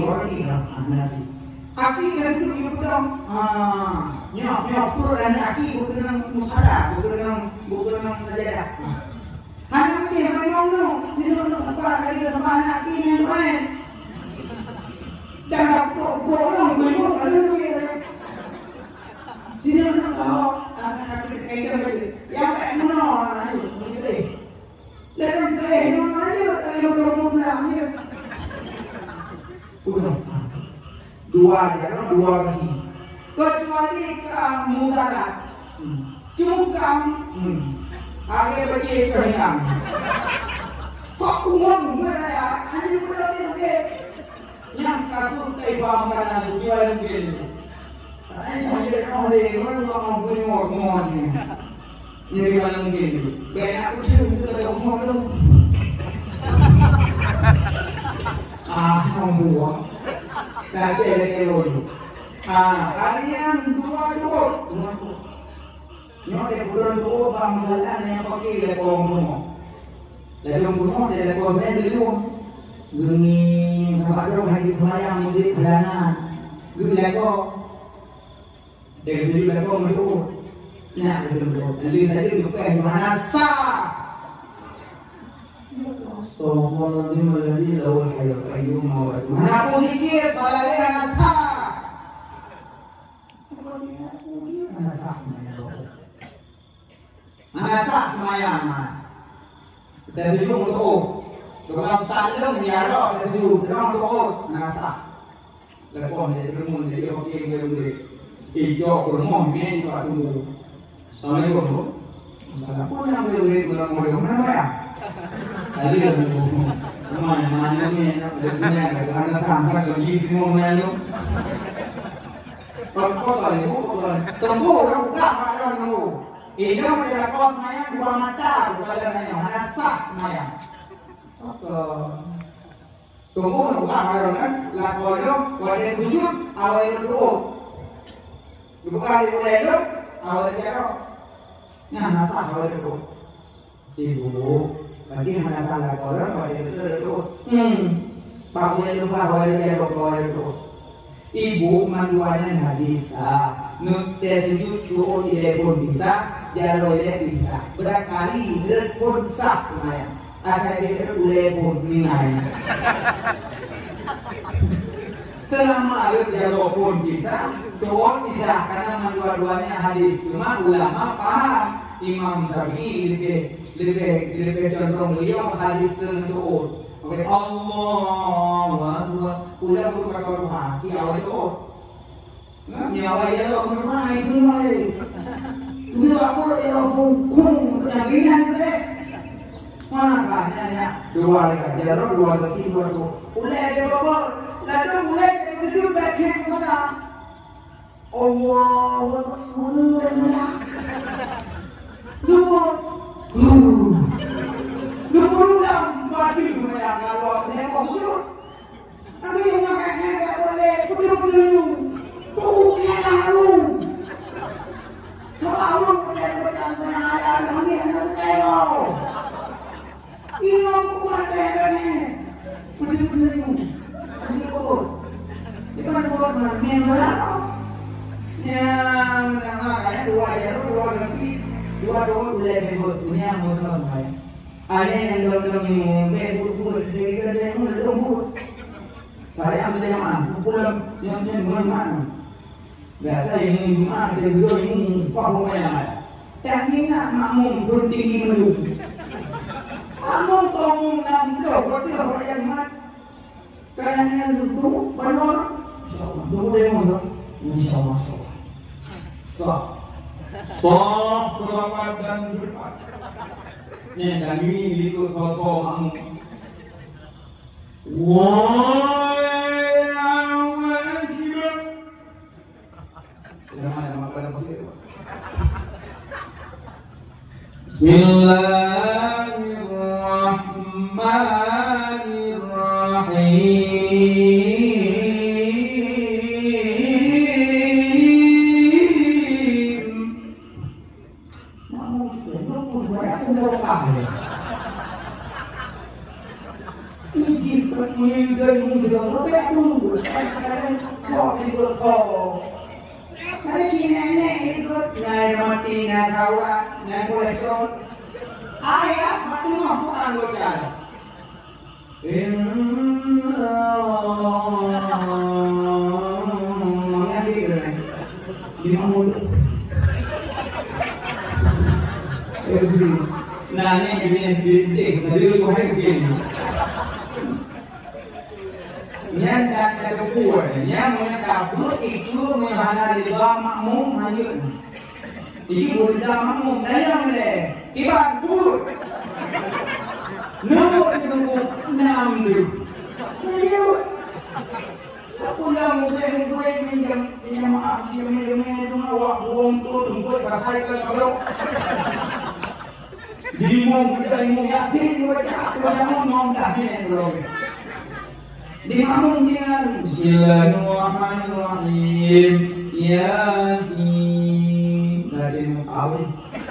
Aki kan itu ibu dong. Nyok dan aki bukan musalah, bukan sajadah. Anak ni memang tidak apa lagi sama anak ini yang lain. Dan orang belum ada lagi. Tidak tahu anak itu lagi. Yang mana ini? Lepas itu mana dia belum lagi. Udah 2 lagi. Kecuali kamu darat, cungkam. Akhir bagi kehilangan. Kok uang beraya? Hanya berapa yang kartu kaibam karena jual mungkin. Hanya orang orang punya orang ni. Ini mana mungkin? Kaya aku cuma itu ada semua belum. Buang. Tapi ada kelolo. Kalian dua. Nyo de bulan tu bang jalan yang pakai lekong puno. Lekong puno de lekong ben dulu. Guni tempat dia hari bayang mudik bulanan. Guni lekong. De dulu lekong itu. Nah, betul. Jadi tadi itu kan mana sah. Astagfirullahaladzim alladzi lahu al-hayyul qayyum wa mana aku zikir pada dia sah. Manasak semayang dari ujung ke kalau saja menjara dari ujung ke manasak lepas dari rumah dari okey dari hijau rumah main juga tunggu Assalamualaikum salah pun yang boleh pulang mana ya tadi mana ni ada ada tangkap lagi di mana tu kau tunggu orang bukan orang tunggu. Ini adalah kau semayang 2 mata, bukan yang mana sah semayang. Tunggu bukan orang kan, lakoyo, wadah sujud, awal dulu. Bukan itu, awal jaro. Nah, nasa awal dulu. Ibu, berarti mana sah lakoyo, wadah dulu. Pak boleh lupa awal dulu. Ibu manduannya nggak bisa, nutte sujud tuh tidak pun bisa, jalurnya bisa. Berkali pun sah semuanya. Asal kita pun nilai. Selama ada jalur pun bisa, tuh tidak karena mandua-duanya hadis. Cuma ulama paham. Imam Syafi'i lebih cenderung beliau hadis tertentu. Oke, Allah, udah buka rumah, kiau itu, nyawa itu rumah itu lagi, itu aku yang hukum yang ringan deh, Makanya ya dua lagi jalan dua lagi dua tu. Ulai dia bawa, lalu mulai terjun bagian mana? Allah, Allah. Dua, dua dah bagi dunia kalau dia kau. Tapi yang nak boleh, punya. Bukan lalu. Kalau boleh berjalan ayah kami anak saya. Ia bukan begini. Punya. Di mana buat mana? Ya, makanya dua lagi, dua boleh berbuat punya modal baik. Ada yang dorong berbuat, dia berbuat. Saya ambil yang mana? Pulang yang mana? Biasa ini mana? Dia dulu ini paham mana? Yang ingat makmum turun tinggi menuju. Makmum tolong nam dulu, berarti orang yang mana? Kayaknya dulu benar. Dulu dia mana? Insyaallah. Sah. Sah berawal dan berpat. Ni dan ini itu sah makmum. Ada nenek ikut naik mati naik kawat naik kolesterol ayah mati mampu anggota nah ini bintik tadi itu hai begini yang tak ada kuat, yang mengaku itu menghadiri doa makmum hanyut. Jadi berdoa makmum dalam le, ibarat tur. Nomor itu 6. Hanyut. Aku yang gue pinjam maaf dia minum awak buang tu gue pasal kalau dimong yakin gue aku yang mau dah ni belum. Dimamung dengan Bismillahirrahmanirrahim Yasin dari mukawin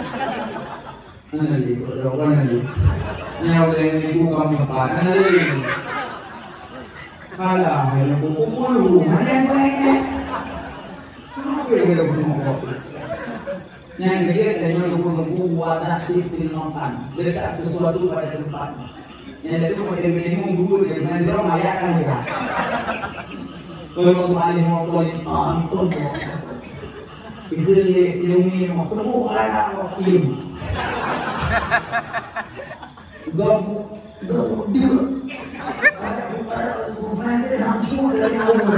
nanti berdoa nanti yang boleh dibuka muka nanti kalah yang buku mulu ada yang lainnya kenapa kita berdoa yang dia dari buku wadah sifil nonton letak sesuatu pada tempatnya yang itu model minum dulu dari mana orang mayakan kita. Kalau mau alih mau polis anton, itu dia minum ketemu anak mokim. Gabu dia. Ada bukan dia langsung dari awal.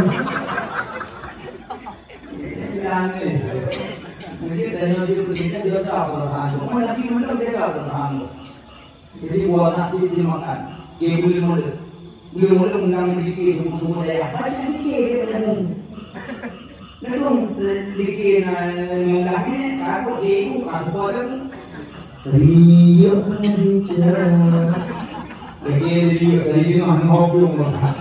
Jangan. Mungkin dari dia berita dia tahu orang. Mau lagi mana dia tahu orang. Jadi buat nasi dimakan, dia boleh undang dikir untuk budaya. Baca dikir dia berdengung, berdengung dikir undang ini kalau ibu kalau boleh, dia bicara, dia ngomong apa?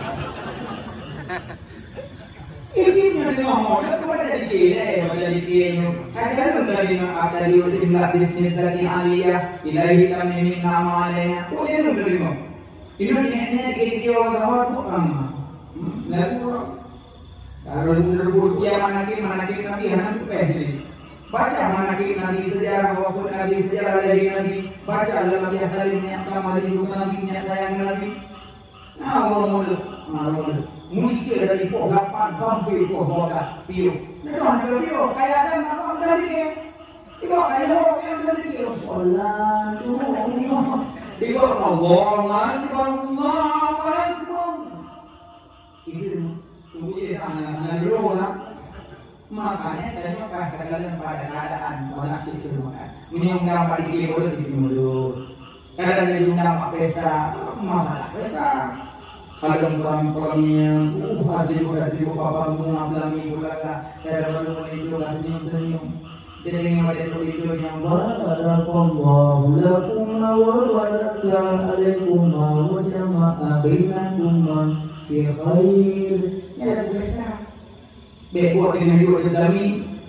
Ini ada ngomong, itu baca dikir, Kadang dari ada di jumlah bisnis dari aliyah, ilahi kami minta malenya. Oh ini dari mana? Ini dia orang bukan. Lalu kalau berburu dia manakib Nabi Hanan Pehli. Baca manakib Nabi sejarah wafat Nabi sejarah dari Nabi. Baca dalam Nabi Halimnya, lama dari Nabi-nya sayang Nabi. Nah orang mungkin dari pokok 8 sampai pokok 10. Nah, kalau kayak ada nama dari dia. Iko ayo yang dari dia salat. Iko Allahu Akbar. Itu jadi anak-anak dulu lah. Makanya tadi kalian pada keadaan monasik itu makan. Ini yang dapat dikira boleh dikira dulu. Kadang dia diundang pak pesta, masalah pesta. Kadang perang-perangnya, hati papa bunga belangi pula, kadang itu senyum. Jadi yang itu yang barakallahu lakum wa barakatuh wa jama'a bainakum fi khair. Ya biasa. Beko dengan hidup kami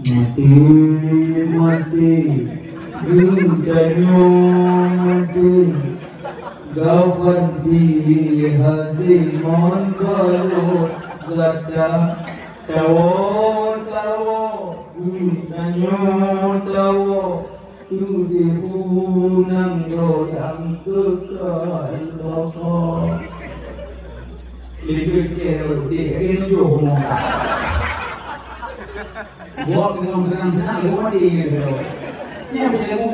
mati. Dunia mati. Gawat di hasil mongkalo gada tawo tawo tudihunang doyang kekal loko itu kero ini jomo buat dengan buat ini ya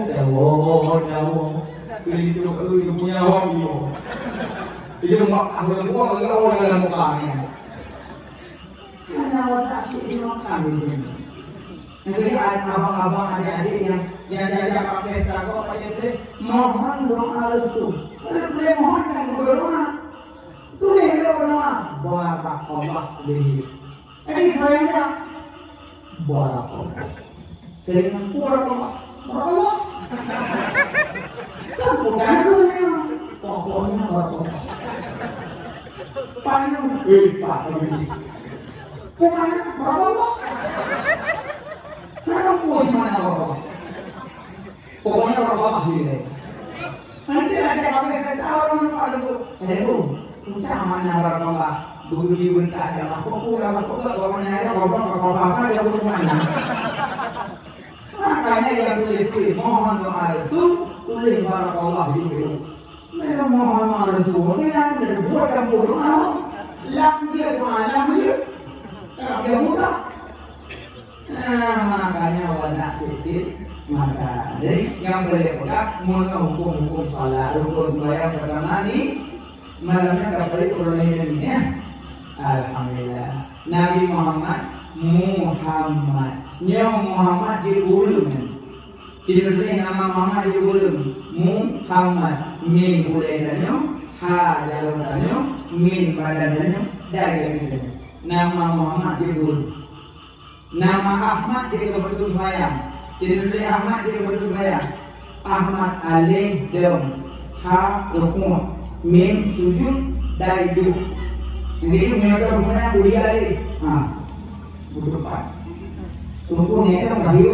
tawo itu punya hobi itu mak gua dalam mukanya karena wadah sih makan ini. Jadi abang-abang adik-adik yang diajak pakai stragol pakai mohon doa restu. Kalau boleh mohon dan berdoa, tulis doa. Barakallah di. Jadi kayaknya barakallah. Jadi barakallah. Kan bukan itu pokoknya barakallah. Panjang, pak ini. Pokoknya barakallah. Kenapa puas mana orang? Pokoknya orang ini. Nanti ada apa orang itu. Kita mana orang dulu bentar ya. Aku pulang orang ada orang dia mana? Makanya yang tulis mohon doa itu tulis barakallah itu. Mereka mohon doa itu. Ini buat yang buruk. Lamdir malamdir. Dia mudah. Makanya wadah sedikit maka jadi yang boleh pegang hukum salat rukun bayar pertama ni malamnya kembali ulangi ya. Alhamdulillah Nabi Muhammad di ulum jadi nama Muhammad di ulum Muhammad min boleh danyo ha dalam danyo min pada danyo dari nama Muhammad di ulum. Nama Ahmad jadi betul sayang. Jadi tulis Ahmad jadi betul sayang. Ahmad alif dom ha rukun mim sujud dari duduk. Jadi mereka rupanya budi alif. Betul pak. Rukun itu bagi.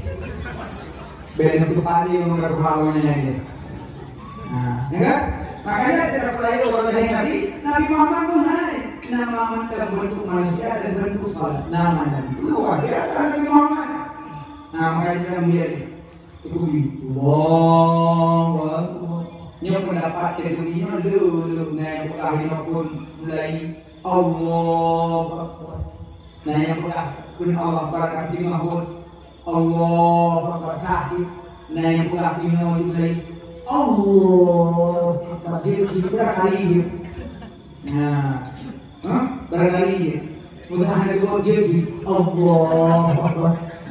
Beda betul padi yang berhawannya ini. Ya kan? Makanya tidak percaya orang dari Nabi Muhammad pun hai. Nama Muhammad berbentuk manusia dan berbentuk salat. Nama luar biasa Nabi Muhammad. Makanya jangan melihat itu Allah. Yang mendapat dari dunia dulu. Nah, yang pun mulai Allah. Nah, yang pun Allah barakat di mahmud. Allah barakat. Nah, yang pun mulai Allah. Jadi kita kali ini. Nah. Barangkali mudah-mudahan ada jadi Allah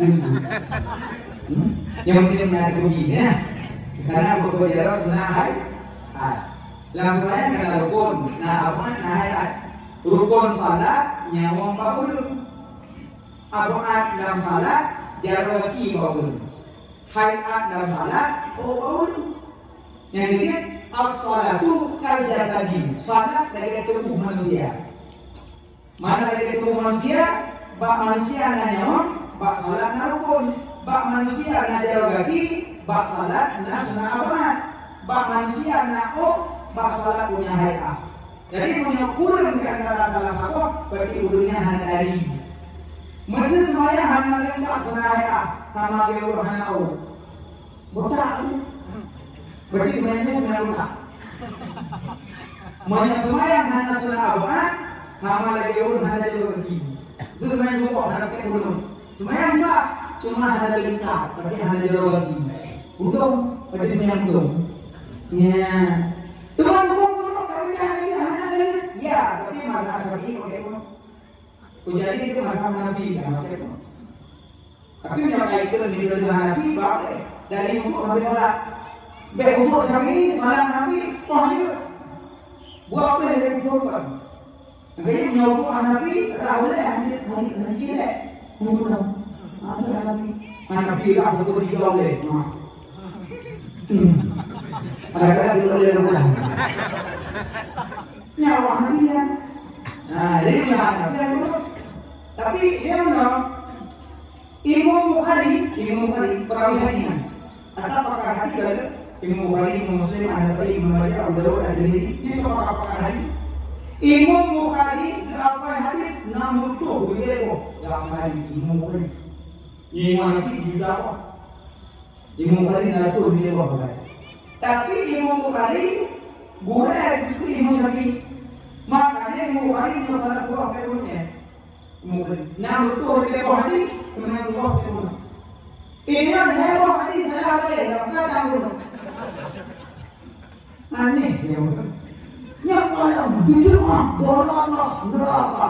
yang penting menarik begini ya karena pokok jarak senahai langsung aja kena rukun apa rukun salat nyawang babul abad dalam salat jarak lagi babul hayat dalam salat babul yang ini as-salatu kal jasadi salat dari tubuh manusia. Mana dari tubuh manusia, bak manusia nanya, bak salat narukun, bak manusia nanya kaki, bak salat na sunah abad, bak manusia nak bak salat punya hayat. Jadi punya kurun di antara salah satu, berarti urunya hanya dari. Mungkin semuanya hanya lengkap sunah hayat, sama kewur hanya botak. Berarti punya luka. Mungkin semuanya hanya sunah abad. Sama lagi urut hanya dua kaki. Itu semuanya lupa, hanya kayak belum. Semuanya bisa, cuma hanya lengkap, tapi hanya dua kaki. Untung, berarti semuanya untung. Ya, Tuhan tapi hanya lagi. Ya, tapi masa seperti ini pakai pun. Jadi itu masa Nabi, kan pakai pun. Tapi menyampaikan itu di dalam Nabi, bapak dari untuk Nabi Allah. Baik untuk kami, malam kami, dia buat apa yang dikorban. Jadi menyokong Nabi, tak boleh hari jelek. Menggunakan Nabi tak betul dia boleh. Kadang-kadang dia boleh menggunakan. Nyawa Nabi ya. Jadi Nabi itu. Tapi dia benar. Imam Bukhari perawi hadisnya. Ada pakar hadis ada. Imam Bukhari, Imam Muslim, An-Nasa'i, Imam Majah, Abu Dawud, At-Tirmidzi. Ini pakar hadis. Imam Bukhari apa hadis namun tu beliau dalam hadis Imam Bukhari. Imam Nabi juga. Imam Bukhari nak tu beliau apa? Tapi Imam Bukhari gurau itu Imam Syafi'i. Makanya Imam Bukhari masalah tu apa punya? Namun tu beliau hadis kemudian tu apa punya? Ini saya hadis saya ada tak tahu. Aneh dia betul. Yang ayam jujur Allah neraka.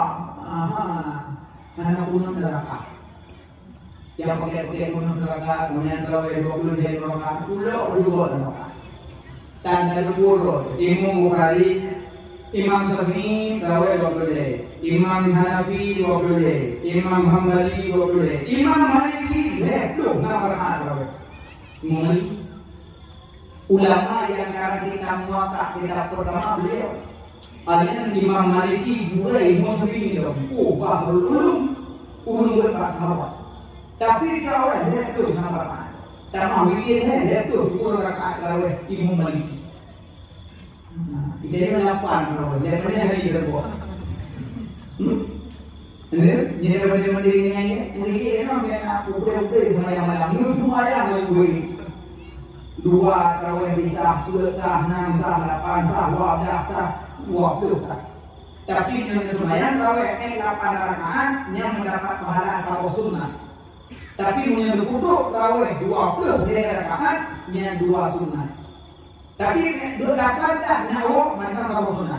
Anak gunung neraka. Yang pakai gunung neraka, kemudian kalau 20 dia neraka, pulau juga neraka. Tanda berpuluh. Imam Bukhari, Imam Syafi'i kalau 20, Imam Hanafi 20, Imam Hambali 20, Imam Maliki itu nama kalau. Imam Maliki ulama yang sekarang kita muatak kita pertama beliau. Alian Imam Maliki juga Imam Syafi'i dong. Bahrul ulum berpas sama. Tapi kalau dia tu sama. Sama dia tu cukup rakaat kalau Imam Maliki. Dia lapan kalau dia mana hari berbuat. Ini dia mandiri ini namanya udah malam-malam semua yang boleh. 2 tarawih bisa 10 sah 6 sah 8 sah 12 sah 20 sah. Tapi yang sembahyang tarawih 8 rakaat yang mendapat pahala sahur sunnah. Tapi yang berkutuk tarawih 20 rakaat yang 2 sunnah. Tapi 8 dah nawa mantan sahur sunnah.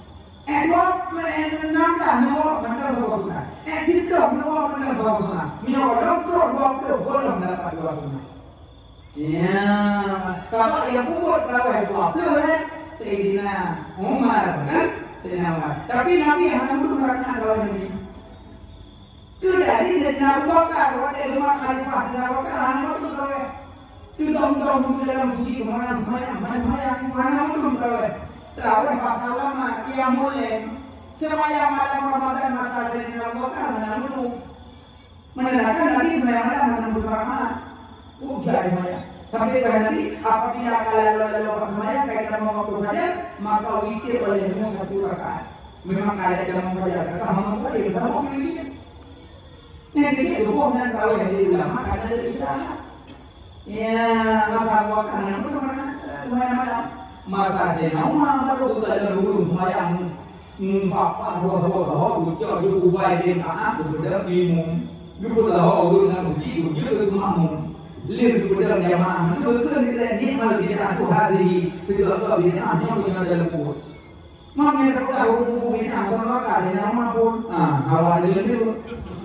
6 dah nawa mantan sahur sunnah. 10 nawa mantan sahur sunnah. Minyak 20 boleh mendapat 2 sunnah. Ya, sahabat yang kubur tarawih itu Sayyidina Umar kan? Sayyidina Umar. Tapi Nabi hanya berdoa kalau ini. Kedari Sayyidina Abu Bakar, waktu rumah Khalifah Sayyidina Abu Bakar hanya berdoa tarawih. Tudong-tudong di dalam suci mana berdoa tarawih. Tarawih pasal lama, qiyamul lail. Semayang malam Ramadan masa Sayyidina Abu Bakar hanya berdoa. Menandakan Nabi semayang malam berdoa. Ujar saya. Sampai berhenti apabila kalau persembahyang kaitan mengaku saja maka witir olehnya 1 rakaat. Memang kalau dalam membaca kata mengaku kita mau witir. Jadi hukum dan kalau yang di ulama karena ada istirahat. Ya masa waktu yang malam masa dia mau baru ada hukum sembahyang apa ujar ubay dia tak berbeda bingung. Juga dah orang uji juga makmum. Lihat kepada jamaah itu kan tidak malah tidak aku hadir tidak tahu bid'ah yang punya dalam pun. Mama yang tahu hukum bid'ah sama kali nama pun. Awal dulu.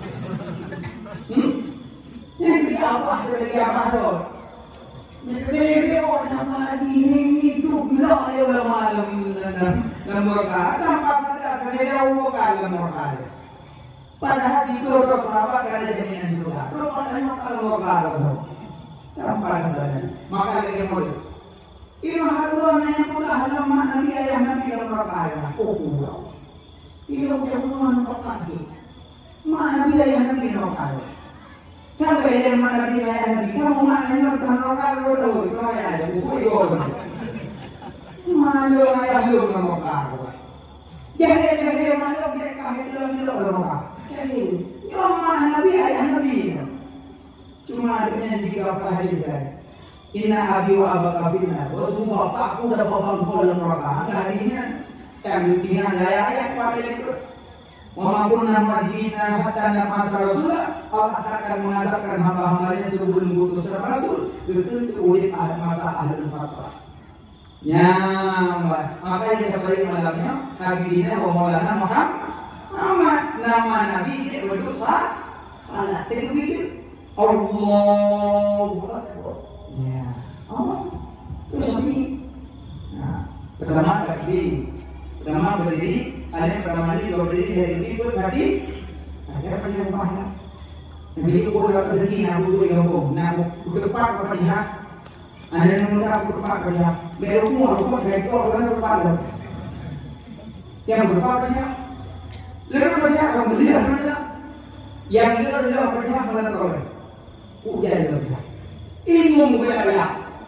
Yang tidak apa dari apa tu? Mereka orang sama dini itu gila dia malam mereka. Nampak saja saya umumkan mereka. Padahal itu orang sahabat kerana jaminan juga. Kalau pada mereka tanpa sadar, maka dia mulai. Ini haluan yang pula halaman Nabi ayah Nabi dalam rakaat. Pulau. Ini kemudian rakaat. Mana Nabi ayah Nabi dalam rakaat. Sampai yang mana Nabi ayah Nabi. Kamu mana yang dalam rakaat tahu? Kau yang ada buku. Malu ayah dalam rakaat. Jadi malu mereka dalam rakaat. Jadi, yang mana Nabi ayah Nabi. Cuma dengan 3 hadis kan. Inna abi wa abaka finnar. Semua bapakku dan bapakku dalam neraka. Hadisnya kan tinggal ayat pada itu. Wa ma kunna madina hatta nab'atha rasula. Allah akan mengazabkan hamba-hambanya sebelum mengutus rasul. Itu oleh masa ahlul fatrah. Ya, apa yang kita belajar malamnya? Habibina wa maulana Muhammad. Nama Nabi dia berdosa salah. Tidak begitu. Allahu Akbar. Ya. Itu Syafi'i. Nah, pertama berdiri, kalian pertama ini dua berdiri hari ini pun tadi ada apa yang banyak. Jadi aku dapat rezeki, aku dulu yang hukum, aku tepat kepada dia. Ada yang muda aku tepat kepada dia. Berummu, aku kayak kau kan tepat loh. Yang tepat kepada dia, lalu kepada dia, kamu lihat kepada dia. Yang dia adalah kepada dia malam kau. Ujian kepada dia. Ilmu kepada dia.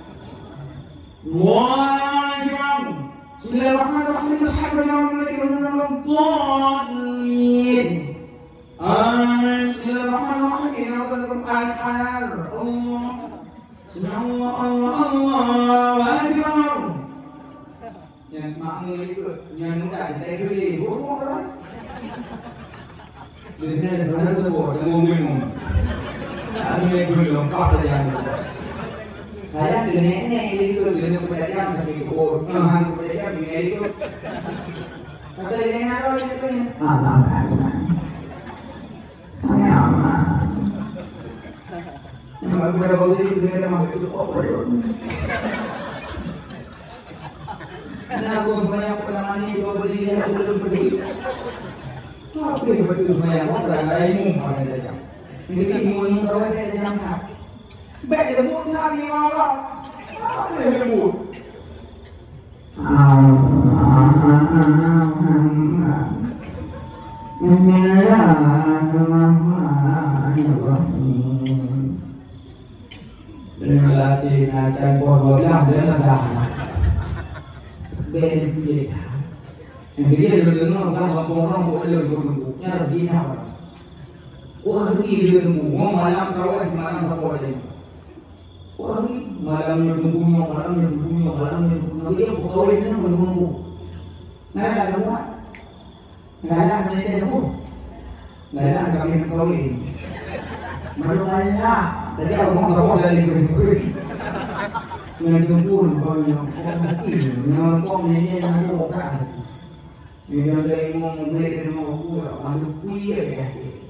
Wajib. Bismillahirrahmanirrahim. Alhamdulillahirobbilalamin. Bismillahirrahmanirrahim. Allahu Akbar. Yang makmum itu, yang muda kita itu di bawah. Dengan benar tu boleh ngomong. Kami belum lengkap saja. Saya nenek itu dengan pekerjaan seperti itu, orang pekerjaan dengan itu. Kata nenek apa itu? Aku dah bawa itu dengan mak itu apa ya? Aku banyak pengalaman ini bawa beli dia aku belum pergi. Apa yang betul banyak orang lain mana saja. Ini ilmu kau ada jangan. Baik lembut kami malam. Apa yang lembut? Melatih akan bodohlah dengan sama. Beri dia. Yang dia dengar lah orang boleh berbentuknya rezeki apa? Orang ini dengar malam kawin malam apa aja. Orang ini malamnya berbunuh, dia kawinnya berbunuh. Nggak ada apa? Nggak ada mereka berbunuh. Nggak ada kami kawin. Mereka jadi orang kawin dari berbunuh. Dengan jemput kau yang dengan kau ini yang kau kan. Dia dari mau beli dari mau kau, malu kuya ya.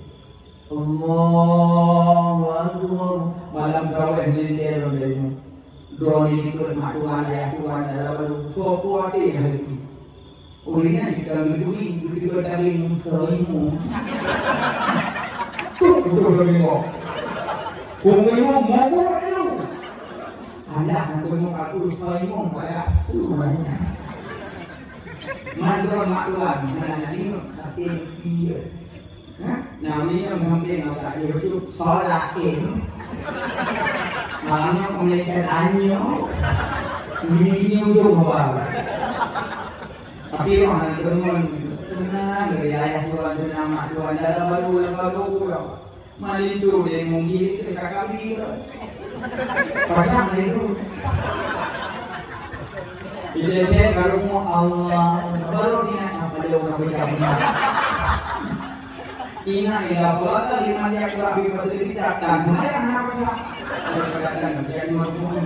Allahu Akbar. Malam kau ini dia dari dua ini tu matuan lalu kau ada hari ini. Orinya jika berdui dari kau. Betul mau. Kau mau itu. Anda aku aku saya bayar semuanya. Mandor makluan, mana ini tapi dia. Nah ini yang mungkin agak itu solakin. Makanya komunitas anyo, ini untuk apa? Tapi orang teman senang berjaya suara nama Tuhan dalam baru. Malin tu dia mungkin kita kami. Pasang itu. Jadi kalau mau Allah baru dia apa dia orang berkata. Ingat ya solat 5 dia kerabi pada kita dan mana apa ya? Berkata jadi macam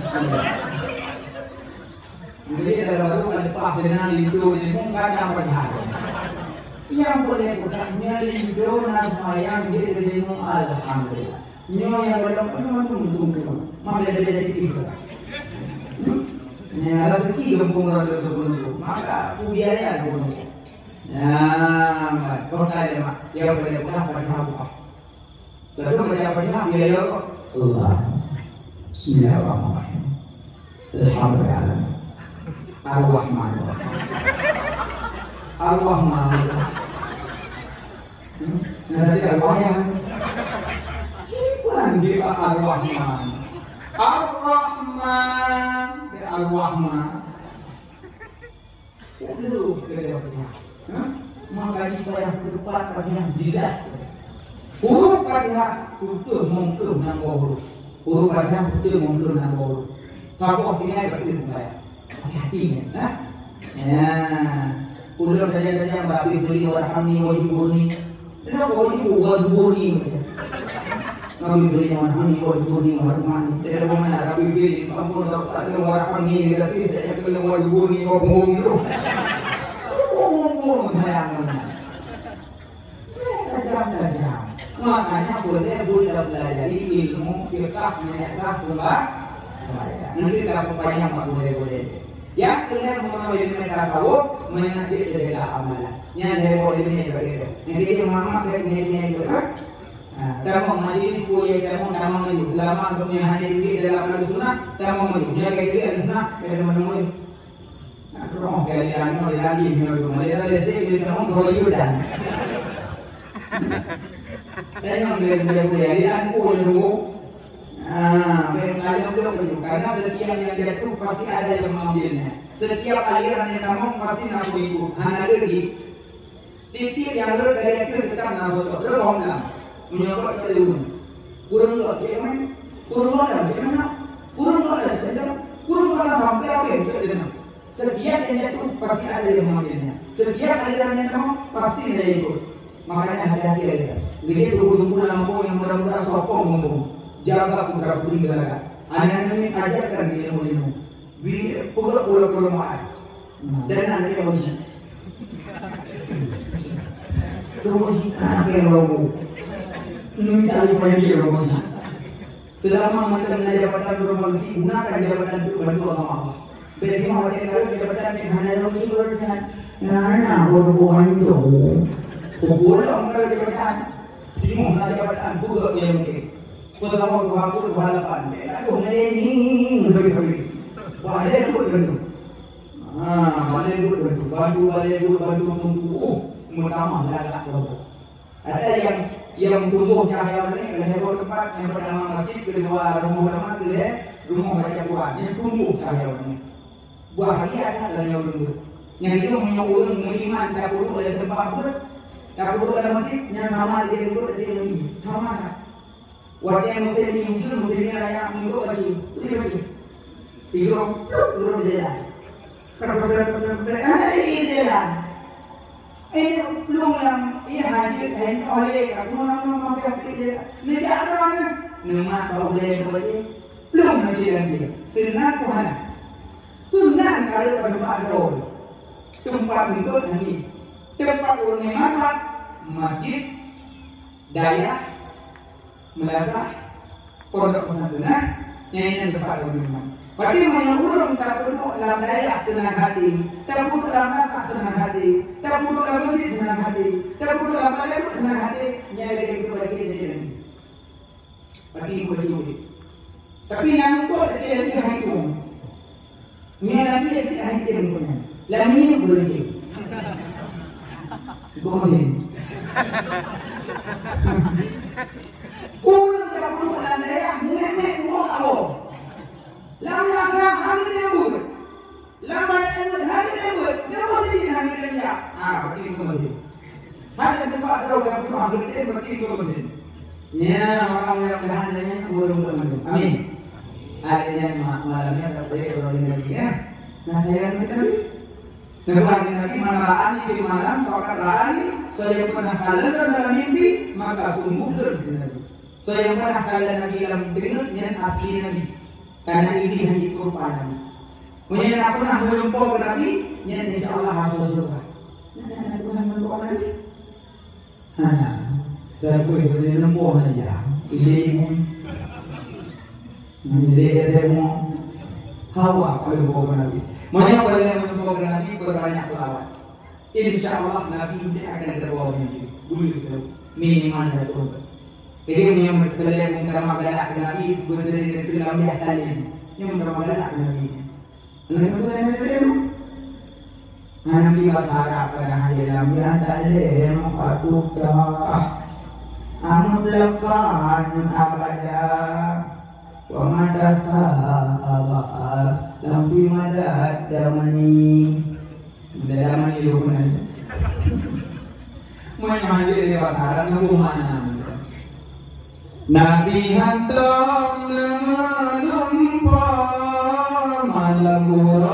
jadi dalam baru lepas dengan itu mungkin ada apa ya? Yang boleh bukannya itu nama yang jadi alhamdulillah. Nyo yang dalam tunggu. Maka beda kita. Nah, lagi gempung ada sebelum maka biaya dulu. Nah, kau tanya mak, ya boleh apa apa. Lalu apa biaya Allah. Bismillahirrahmanirrahim. Alhamdulillah. Ar-Rahman. Ar-Rahman. Nanti Ar-Rahman. Jiwa Ar-Rahman. Ar-Rahman. Ar-Rahman. Itu kedua-duanya. Maka jika yang keempat pada yang jidat. Huruf pada tutur mungkin nambah huruf. Huruf pada tutur mungkin nambah huruf. Kalau dia berarti bukan. Hati-hatinya. Ya. Ular saja babi beli warhamni wajibuni. Dia wajibuni. Kami beri warhamni wajibuni warhamni. Tidak mana kami beri ampun ada warhamni tapi tidak beli wajibuni ngomong itu. Ngomong sayangnya. Makanya boleh belajar ilmu fiqh menyesah Nanti kalau banyak mak boleh. Yang kalian mau ilmu tasawuf mengaji adalah amalan. Yang dari boleh ini begitu. Nanti dia mama ini juga. Kamu ngaji kuliah kamu nama ngaji lama dunia hanya di dalam sunnah kamu ngaji dia kayak sunnah kayak menemui. Roh kalian mau lagi minum malah dia kamu boleh juga. Jangan lihat dia aku dulu. Karena setiap yang jatuh pasti ada yang mengambilnya. Setiap aliran yang kamu pasti nak ikut. Hanya lagi titik yang lu dari itu kita nak betul. Lu mau menyokot ke dulu. Kurang nggak cuman, kurang nggak cuman, kurang nggak sampai apa yang cuman. Setiap yang jatuh pasti ada yang mengambilnya. Setiap aliran yang kamu pasti ada ikut. Makanya hati-hati aja. Begitu kumpul lampu yang mudah-mudahan sokong ngomong. Jaga putra putri negara. Anak-anak ini ajarkan di ilmu-ilmu. Pulau-pulau maaf. Dan anak yang masih. Terus anak yang mau. Ini cari lagi yang masih. Selama mendengar jabatan berfungsi, gunakan jabatan itu bantu agama. Bagi orang yang kalau jabatan yang hanya fungsi berjalan. Nana berbuat itu. Pulang kalau jabatan. Timur jabatan juga yang mungkin. Pertama waktu balapan, aduh ini berbeda. Balik ikut begitu. Balik ikut begitu. Baju tunggu. Pertama galak tu. Ada yang tumbuh cahaya ini leher tempat yang pertama masjid, kedua rumah pertama, kedua rumah baca Quran. Yang tumbuh cahaya ini. Buah hari ada dan yang tumbuh. Yang itu menyuruh mengiman tak perlu oleh tempat pun, tak perlu ada masjid. Yang nama dia dulu dia ini sama. Wajah muslim muslimnya layak minggu baju, itu tidur jalan. Ada ini jalan. Ini belum yang ia hadir oleh aku nama jalan. Ni jalan nama kau boleh seperti belum hadir lagi. Sunnah Tuhan. Sunnah kalau tempat doa, tempat untuk nanti tempat ulama masjid daya melasah pondok pesantren yang tempat rumah. Berarti menyuruh tak perlu dalam daya senang hati, tak perlu dalam rasa senang hati, tak perlu dalam musik senang hati, tak perlu dalam balai senang hati. Yang lagi itu bagi dia ni. Berarti boleh. Tapi yang kau dia lagi hati. Ni lagi dia hati punya. Lagi ni boleh. Boleh. Kurang tak perlu dalam daya, mengemek buang awal. Lama-lama hari dia buat. Lama-lama hari dia buat. Dia buat ini hari dia punya. Berarti itu boleh. Hari tempat tahu dalam tu hari dia berarti itu boleh. Ya, orang yang berhandalnya kurang-kurang. Amin. Hari ini malamnya tak boleh orang lagi ya. Nah saya minta lagi. Hari ini malam di malam, soal hari saya pernah kalah dalam mimpi, maka sungguh terjadi. Saya pernah kalah Nabi dalam dengar yang asli Nabi. Karena ini hanya perumpamaan. Punya aku pernah melumpur ke Nabi, yang insyaAllah hasil surga. Nah, Tuhan melumpur Nabi. Saya boleh melumpur saja. Ini demo hawa kalau melumpur ke Nabi. Mana boleh melumpur ke Nabi berbanyak selawat. InsyaAllah Nabi tidak akan terbawa Nabi. Boleh minimal dan turun. Jadi yang berkeliling mengeramah galak Nabi sebenarnya itu dalam hati yang mengeramah galak Nabi. Nanti itu yang berkeliling. Nanti berharap pada hari dalam hati yang patutlah amut lepas abada. Wamadasa abas lamfi madat damani. Damani lukunan. Mengajar lewat arah mana? Nabi hantam menumpah malam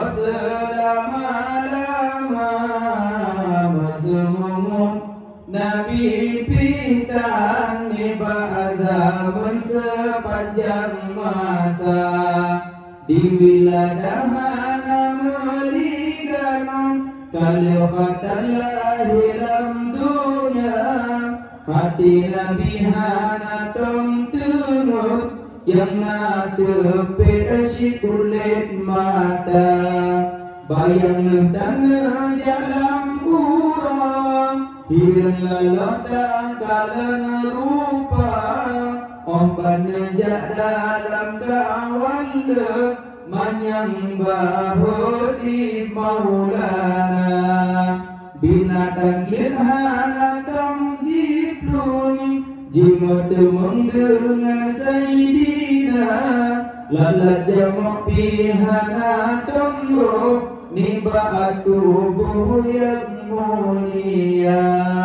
selama-lama bersemungut. Nabi pintan ibadah sepanjang masa di wilayah meligan kalifatan dalam dunia. Hati Nabi hana tunut yang natepe si kulit mata bayang tanah dalam urang hirang lalata kalan rupa omban nejak dalam kawan le manyang bahu di maulana binatang lirhana tam jiplun jimut dengan sayyidina lalat jamak pihana tamro niba tubuh yang mulia.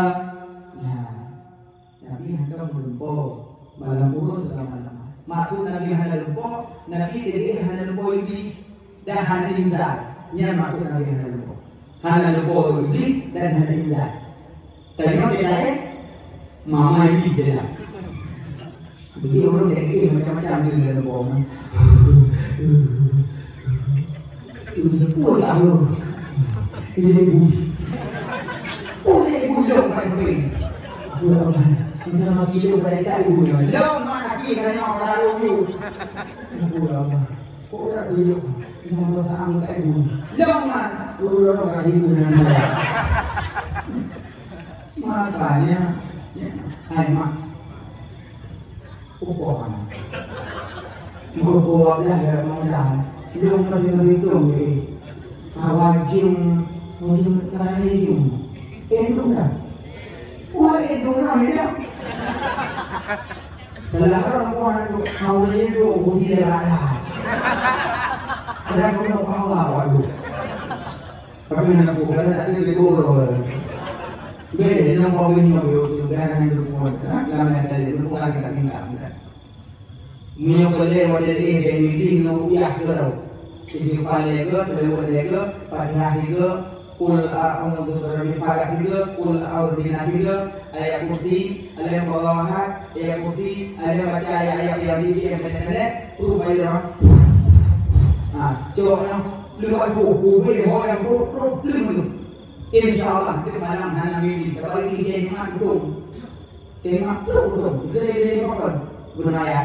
Nabi hendak melumpur malam urus malam. Maksud Nabi hendak lumpur, Nabi tidak hendak lumpur iblis dan hendak inzal. Ini maksud Nabi hendak lumpur. Hendak lumpur iblis dan hendak inzal. Tadi beda mama iblis beda. Begitu orang jadi macam-macam di dalam bawah. Itu sepuluh tahun. Ini ibu. Oh, ibu dong kayak begini. Kita sama kilo mereka ibu dong. Dong mana kita yang orang lalu. Ibu dong. Oh, tak kilo. Kita mau sama kayak ibu. Dong mana? Dong kayak ibu dong. Makanya, hai mak. Upohan. Upohan ya mudah. Yung pag-iritong awag yung karayong ito na. Wah, ito na nila. Talagang ko ang hawalin yung buti na lahat. Kaya ko na pahawa ko. Kami na po, kaya natin siguro. Bede, nang pawin mo yung gana ng lupon. Laman na tayo, lupon ka natin na. Mio boleh model ini meeting no uyak ke tau. Isi pale ke, tele ke, padahari ke, pul untuk bermifalasi ke, pul ordinasi ke, ayat kursi, ayat bawahat, ayat kursi, ayat baca ayat yang bibi yang pendek-pendek, bayar. Coba yang luar buku yang buku, insyaallah kita malam hana mimpi, tapi dia mantung, jadi makan, gunaya.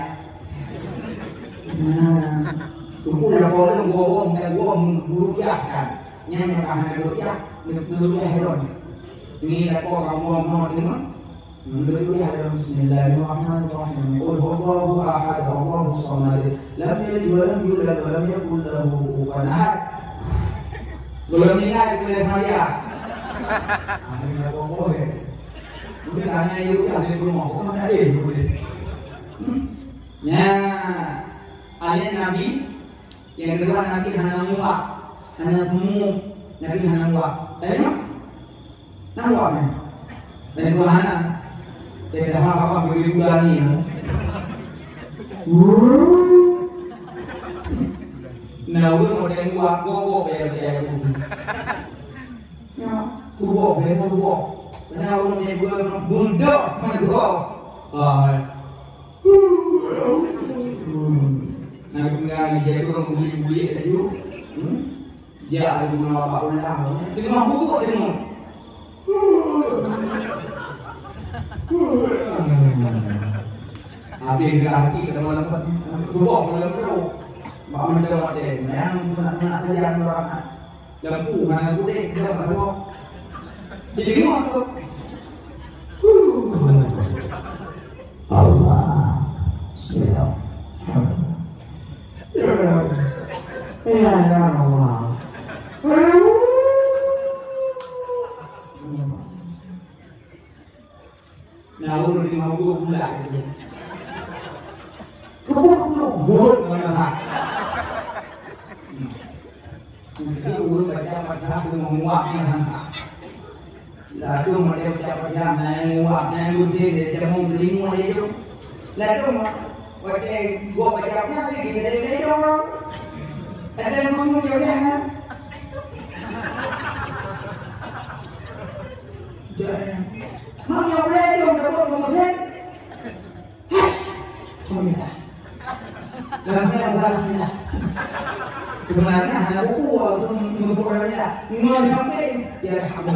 Tunggu lah kalau ngomong dan ngomong berupiah kan, nyanyi kahana berupiah heron. Ini lah kalau kamu ngomong ni mana? Berupiah heron. Bismillahirrahmanirrahim. Qul huwallahu ahad, Allahu samad, lam yalid wa lam yulad wa lam yakul lahu kufuwan ahad. Belum ingat boleh saya. Ini lah ngomong eh. Mungkin hanya itu ada di rumah. Kau mana boleh? Ya. Ayat Nabi yang kedua Nabi hana muak, hana mumuk, Nabi hana muak. Tadi mana? Nampak ni. Dan kedua hana. Saya dah apa bagi bulan ni. Nabi model muak gogok saya. Ya, tubuh bela tubuh. Nabi model bunduk macam Nah, kemudian dia tu orang buli-buli tu, dia ada guna apa pun dah. Tengok buku tengok. Habis berarti kita malam tubuh malam tu, bawa macam apa deh? Yang nak kerja orang lempu mana tu deh, dia macam apa? Jadi tengok tu. Allah, Bismillah. Ya Allah. Nah, urut 50 bulan itu. Kebut mana? Kita urut baca menguap. Lalu mereka baca menguap, usir dia mau beli itu. Lalu baca gua bacanya lagi gede-gede dong. Ada yang ngomong jauhnya. Mau yang ready untuk ngomongin. Dalamnya berapa? Sebenarnya hanya buku atau mengukurnya. Mulai sampai dia kamu.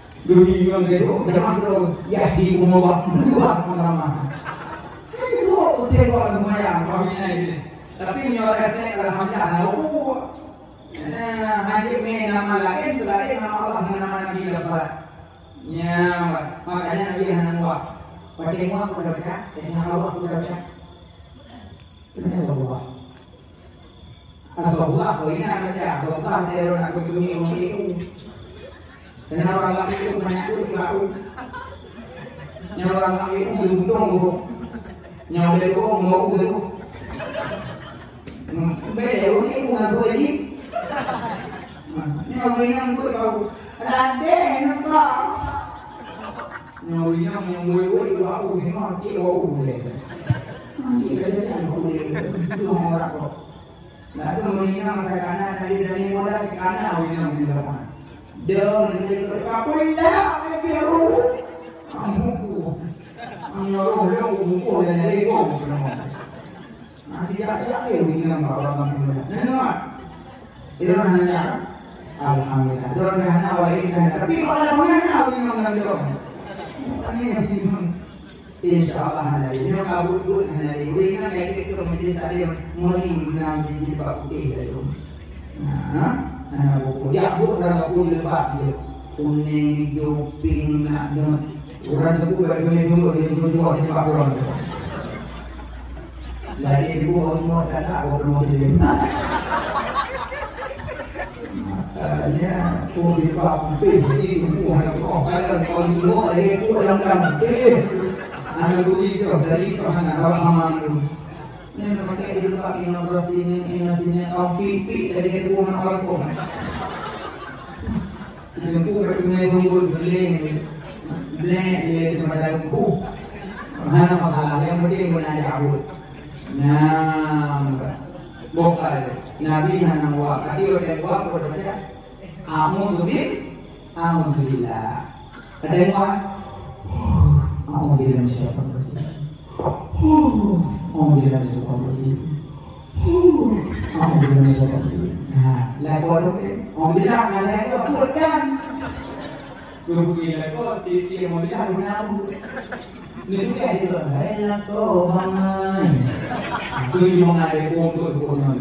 Dulu yang itu, jangan terus ya di rumah mana. tengok lumayan kawinnya ini. Tapi menyorotnya alhamdulillah aku. Haji nama lain selain nama Allah dan nama Nabi Muhammad. Ya, makanya Nabi Muhammad. Pakai muak kepada baca, dengan Allah kepada baca. Kenapa Allah? Asalullah, kau ini ada baca. Asalullah dari orang aku bumi itu. Dan orang lagi itu banyak itu baru. Yang orang lagi itu belum dong. Yang dari itu mau dulu. Beda ini bukan tu lagi. Yang ini tu baru. Rasa nampak. Yang ini yang boleh baru ni mati baru boleh. Mati kerja jangan boleh. Itu orang kau. Nah tu ini masa kanan dari mula ke kanan awak yang bilang. Dia ni kapulah dia. Ampuku. Amnoro leo buku dan lego. Nanti dia bilang orang bilang. Nenok. Itu hanya alhamdulillah. Doa hanya awalnya tapi kalau mana awak yang mengajar. Insyaallah hanya ini kabul dulu hanya ini kan kayak itu menjadi saya mulai mengenal jadi bab putih itu. Nah, buku ya buku dalam buku lebat dia. Kuning, hijau, pink, nak dengan orang tu buat dulu dia jual di pakuran. Lagi ibu orang tak ada orang muslim. Makanya aku dipapih ibu anak orang kalau dulu ada itu yang cantik. Anak budi tu dari tu anak orang itu. Ini pakai dulu pakai nomor ini pipi dari itu orang pun. Aku bermain rumput beling di tempat aku. Mana masalah yang penting benar jauh. Nah, bokal. Nabi hana wa tadi orang gua berbaca Alhamdulillah. Ada yang apa? Alhamdulillah siapa berarti? Alhamdulillah siapa berarti? Alhamdulillah siapa berarti? Nah, lakukan Alhamdulillah ada yang buatkan. Begini lakukan tiap Alhamdulillah benar. Ini dia itu enak tuh banget. Itu yang ada untuk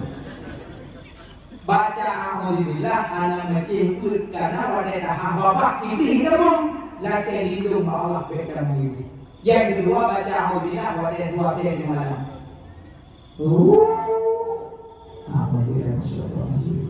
baca Alhamdulillah anak mencintut karena pada hamba bakti tinggalkan laki lindung Allah berkamu ini. Yang kedua baca Alhamdulillah pada dua kali di malam. Alhamdulillah masyaallah.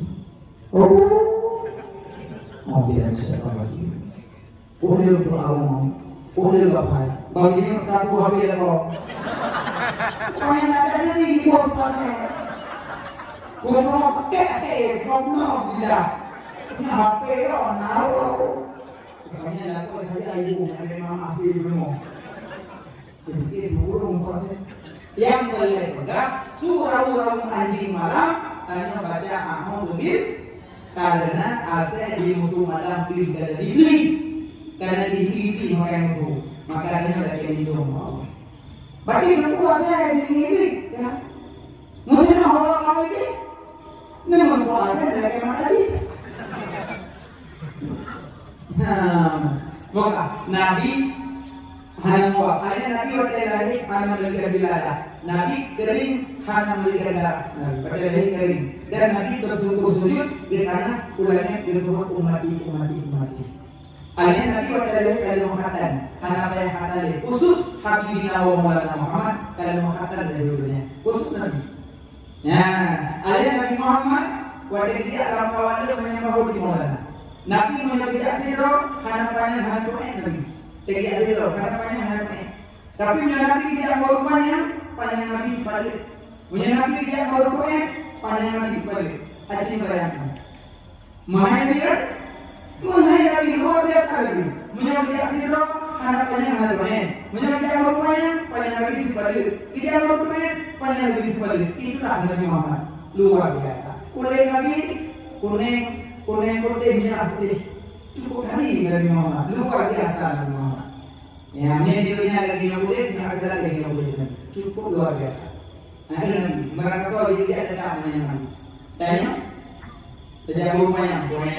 Alhamdulillah masyaallah. Boleh Allah, boleh apa? Bagi aku habis kau. Kau yang ada ni buat apa? Kau mau pakai kau mau bila HP yo naruh. Makanya aku saya ibu ada mama ibu. Jadi burung kau yang boleh pegang surau-surau anjing malam hanya baca Alhamdulillah karena asal di musuh malam tidak dibeli karena dibeli orang musuh makanya ada yang dijual. Berarti berpuasa dibeli ya. Mungkin orang kau ini memang puasa dari mana tadi? Maka Nabi hanya muak. Hanya Nabi pada lahir hanya melihat bilada. Nabi kering hanya melihat darah. Nabi pada lahir kering. Dan Nabi tersungkur sujud karena ulangnya disuruh umati. Alanya Nabi pada lahir dari mukhatan. Hanya pada mukhatan khusus Habibina wa Maulana Muhammad kalau mukhatan dari dulunya. Khusus Nabi. Nah, alanya Nabi Muhammad pada dia dalam kawan itu menyembah di Maulana. Nabi menyebut siro harapannya Nabi. Tidak siro harapannya. Tapi Nabi tidak merupanya panjang Nabi balik. Nabi tidak merupanya panjang Nabi balik. Haji bayangkan. Mahai Nabi luar biasa lagi. Menyebut siro harapannya. Menyebut merupanya panjang Nabi balik. Tidak merupanya panjang Nabi balik. Itulah Nabi Muhammad luar biasa. Kulit Nabi kuning putih merah putih cukup kali dari Muhammad luar biasa Nabi Muhammad. Yang ini dulunya lagi putih, yang ada lagi putih cukup luar biasa. Nah ini mereka tahu jadi ada namanya Nabi. Tanya, sejak rumahnya,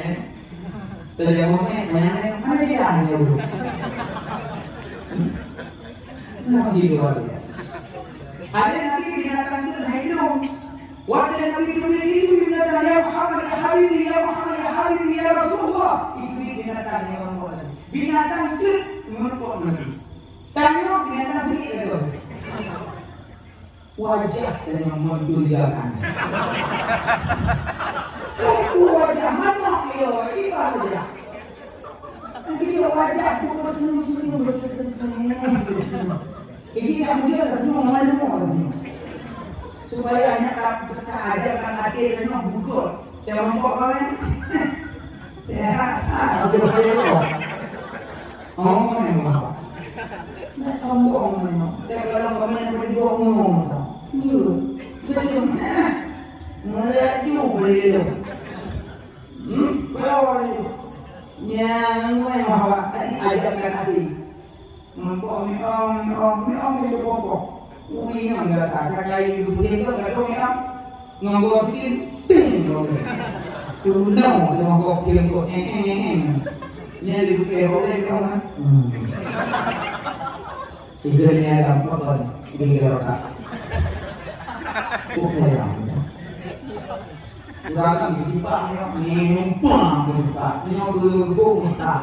mana dia hanya dulu. Nabi luar biasa. Ada Nabi binatang itu hidup. Wada Nabi itu binatang ya Muhammad ya Habibi ya Muhammad ya Habibi ya Rasulullah. Itu binatang yang orang binatang itu menurut Nabi. Tanya binatang itu. Wajah yang mencurigakan. Wajah mana yo? Ini wajah. Nanti wajah tu senyum-senyum bersenyum. Ini kemudian semua malu. Supaya hanya tak ajarkan hati dan buku. Jangan pokoknya. Ya, ada apa? Ngomong yang apa? Nah, sombong memang. Kalau komen berdua ngomong. Iya, senyum. Melaju beliau. Boleh. Yang memang ajarkan hati. Ngomong itu pokok. Umi yang enggak tak kayak ibu itu enggak tahu ya. Ngomongin ting. Tuh ngomongin kok Ini ibu boleh kan? Tidurnya gampang kan? Tinggal otak. Oke ya. Udah kan dipak ya, numpang dipak. Ini dulu tak.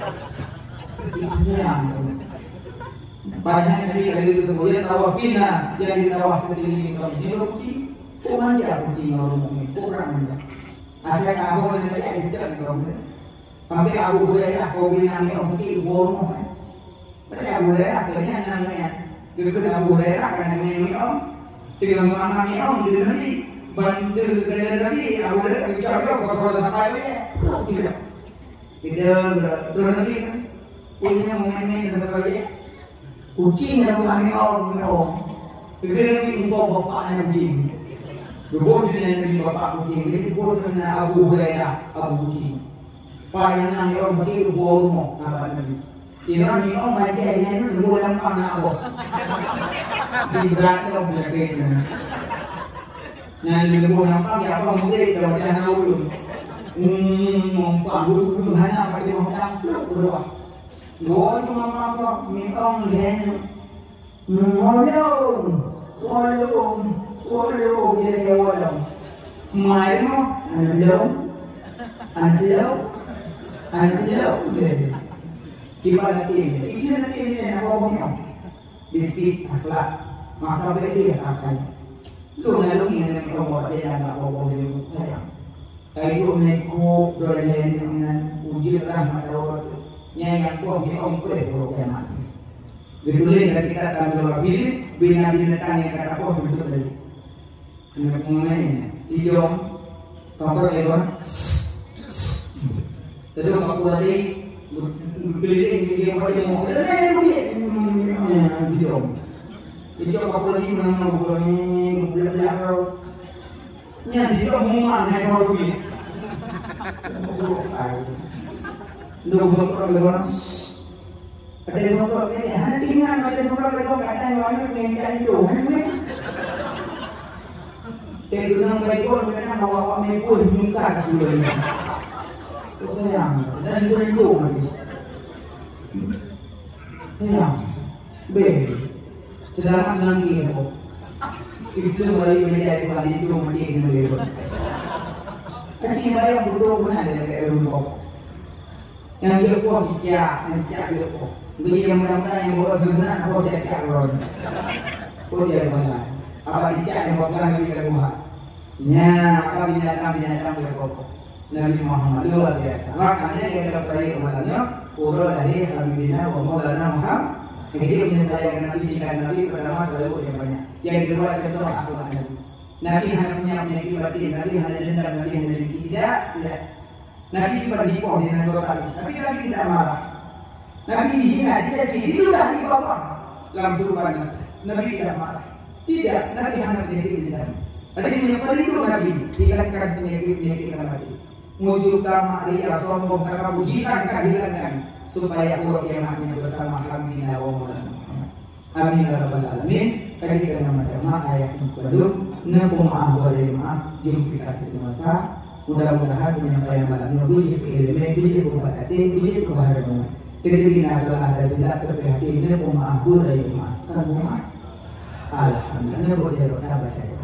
Ini banyak dari itu kemudian tawafina jadi tawaf seperti ini kucing, manja kucing ngomongin kurang manja. Ada kamu yang saya bicara kamu. Sampai Abu Hurairah kau bilang yang mesti bohong. Mereka Abu Hurairah akhirnya namanya. Itu Abu Hurairah karena ini om, tinggal mengamami om di nanti bantu kerja tadi Abu Hurairah bicara kalau apa ya? Tidak terus nanti punya momen yang berbeda. Kucing yang kami orang itu untuk bapaknya kucing. Berbeda dengan bapak kucing, jadi berbeda dengan Abu Hurairah Abu kucing. Paling orang berdiri borong apa nabi. Ini orang baca ini dulu dalam anak aku. Di belakang orang belakang. Nah di dulu nampak ya apa mungkin kalau dia nak ulun. Nampak dulu mana apa dia macam berubah. Gua cuma apa orang lain. Walau dia walau. Mai mo Anda udah gimana ini? Itu nanti ini apa ngomong? Di akhlak maka beli akan. Lu lalu ini ngomong dia nak ngomong dia sayang. Kayu neko dolen dengan uji rahmat Allah. Yang kau di ongkre program. Betulan ketika kami berpilih bina-binatang yang kata kau betul tadi. Anak mengenai hijau, tongkol ekor. Jadi kalau tadi keliling dia boleh mau, hijau. Hijau kalau tadi mana boleh belakang. Nya hijau mau mana kalau ni? Dua orang lekor. Ada lekor ni, hantingan ada lekor kata yang mana mengenai itu, Jadi orang lekor mereka bawa mepun muka dulu. Sayang, dan itu lagi. Sayang, sedangkan lagi apa? Itu lagi menjadi kali itu mesti menjadi. Kecil bayar butuh mana dari rumah. Yang dia kuat dia kuat. Dia yang mudah-mudahan yang buat benar apa dia calon. Dia benar. Apa dicak yang bukan lagi dari rumah. Nya apa binatang berkokok. Nabi Muhammad luar biasa. Makanya yang kita pelajari kemarinnya, urut dari Habibina wa Maulana Muhammad. Jadi menyelesaikan Nabi jika Nabi pertama selalu yang banyak. Yang kedua contoh akhlak Nabi. Nabi hanya punya penyakit batin, Nabi hanya dendam, Nabi hanya dengki. Tidak. Nabi berdipo dengan dua kali, tapi Nabi tidak marah. Nabi dihina, dicaci, sudah dibawah dalam suruhan. Nabi tidak marah. Tidak, Nabi hanya penyakit dendam. Tadi yang paling itu Nabi hilangkan penyakit Nabi. Mujudkan ma'riyah sombong karena hilangkan supaya urut yang namanya bersama kami wa Maulana Muhammad. Amin ya rabbal alamin. Kali kita nama ayat yang kedua, nepung maaf boleh maaf jumpa kita. Mudah-mudahan penyampaian malam ini biji berkati, biji kebahagiaan. Ketika ada silap terprihatin, nepung maaf boleh maaf. Alhamdulillah. Ini boleh baca.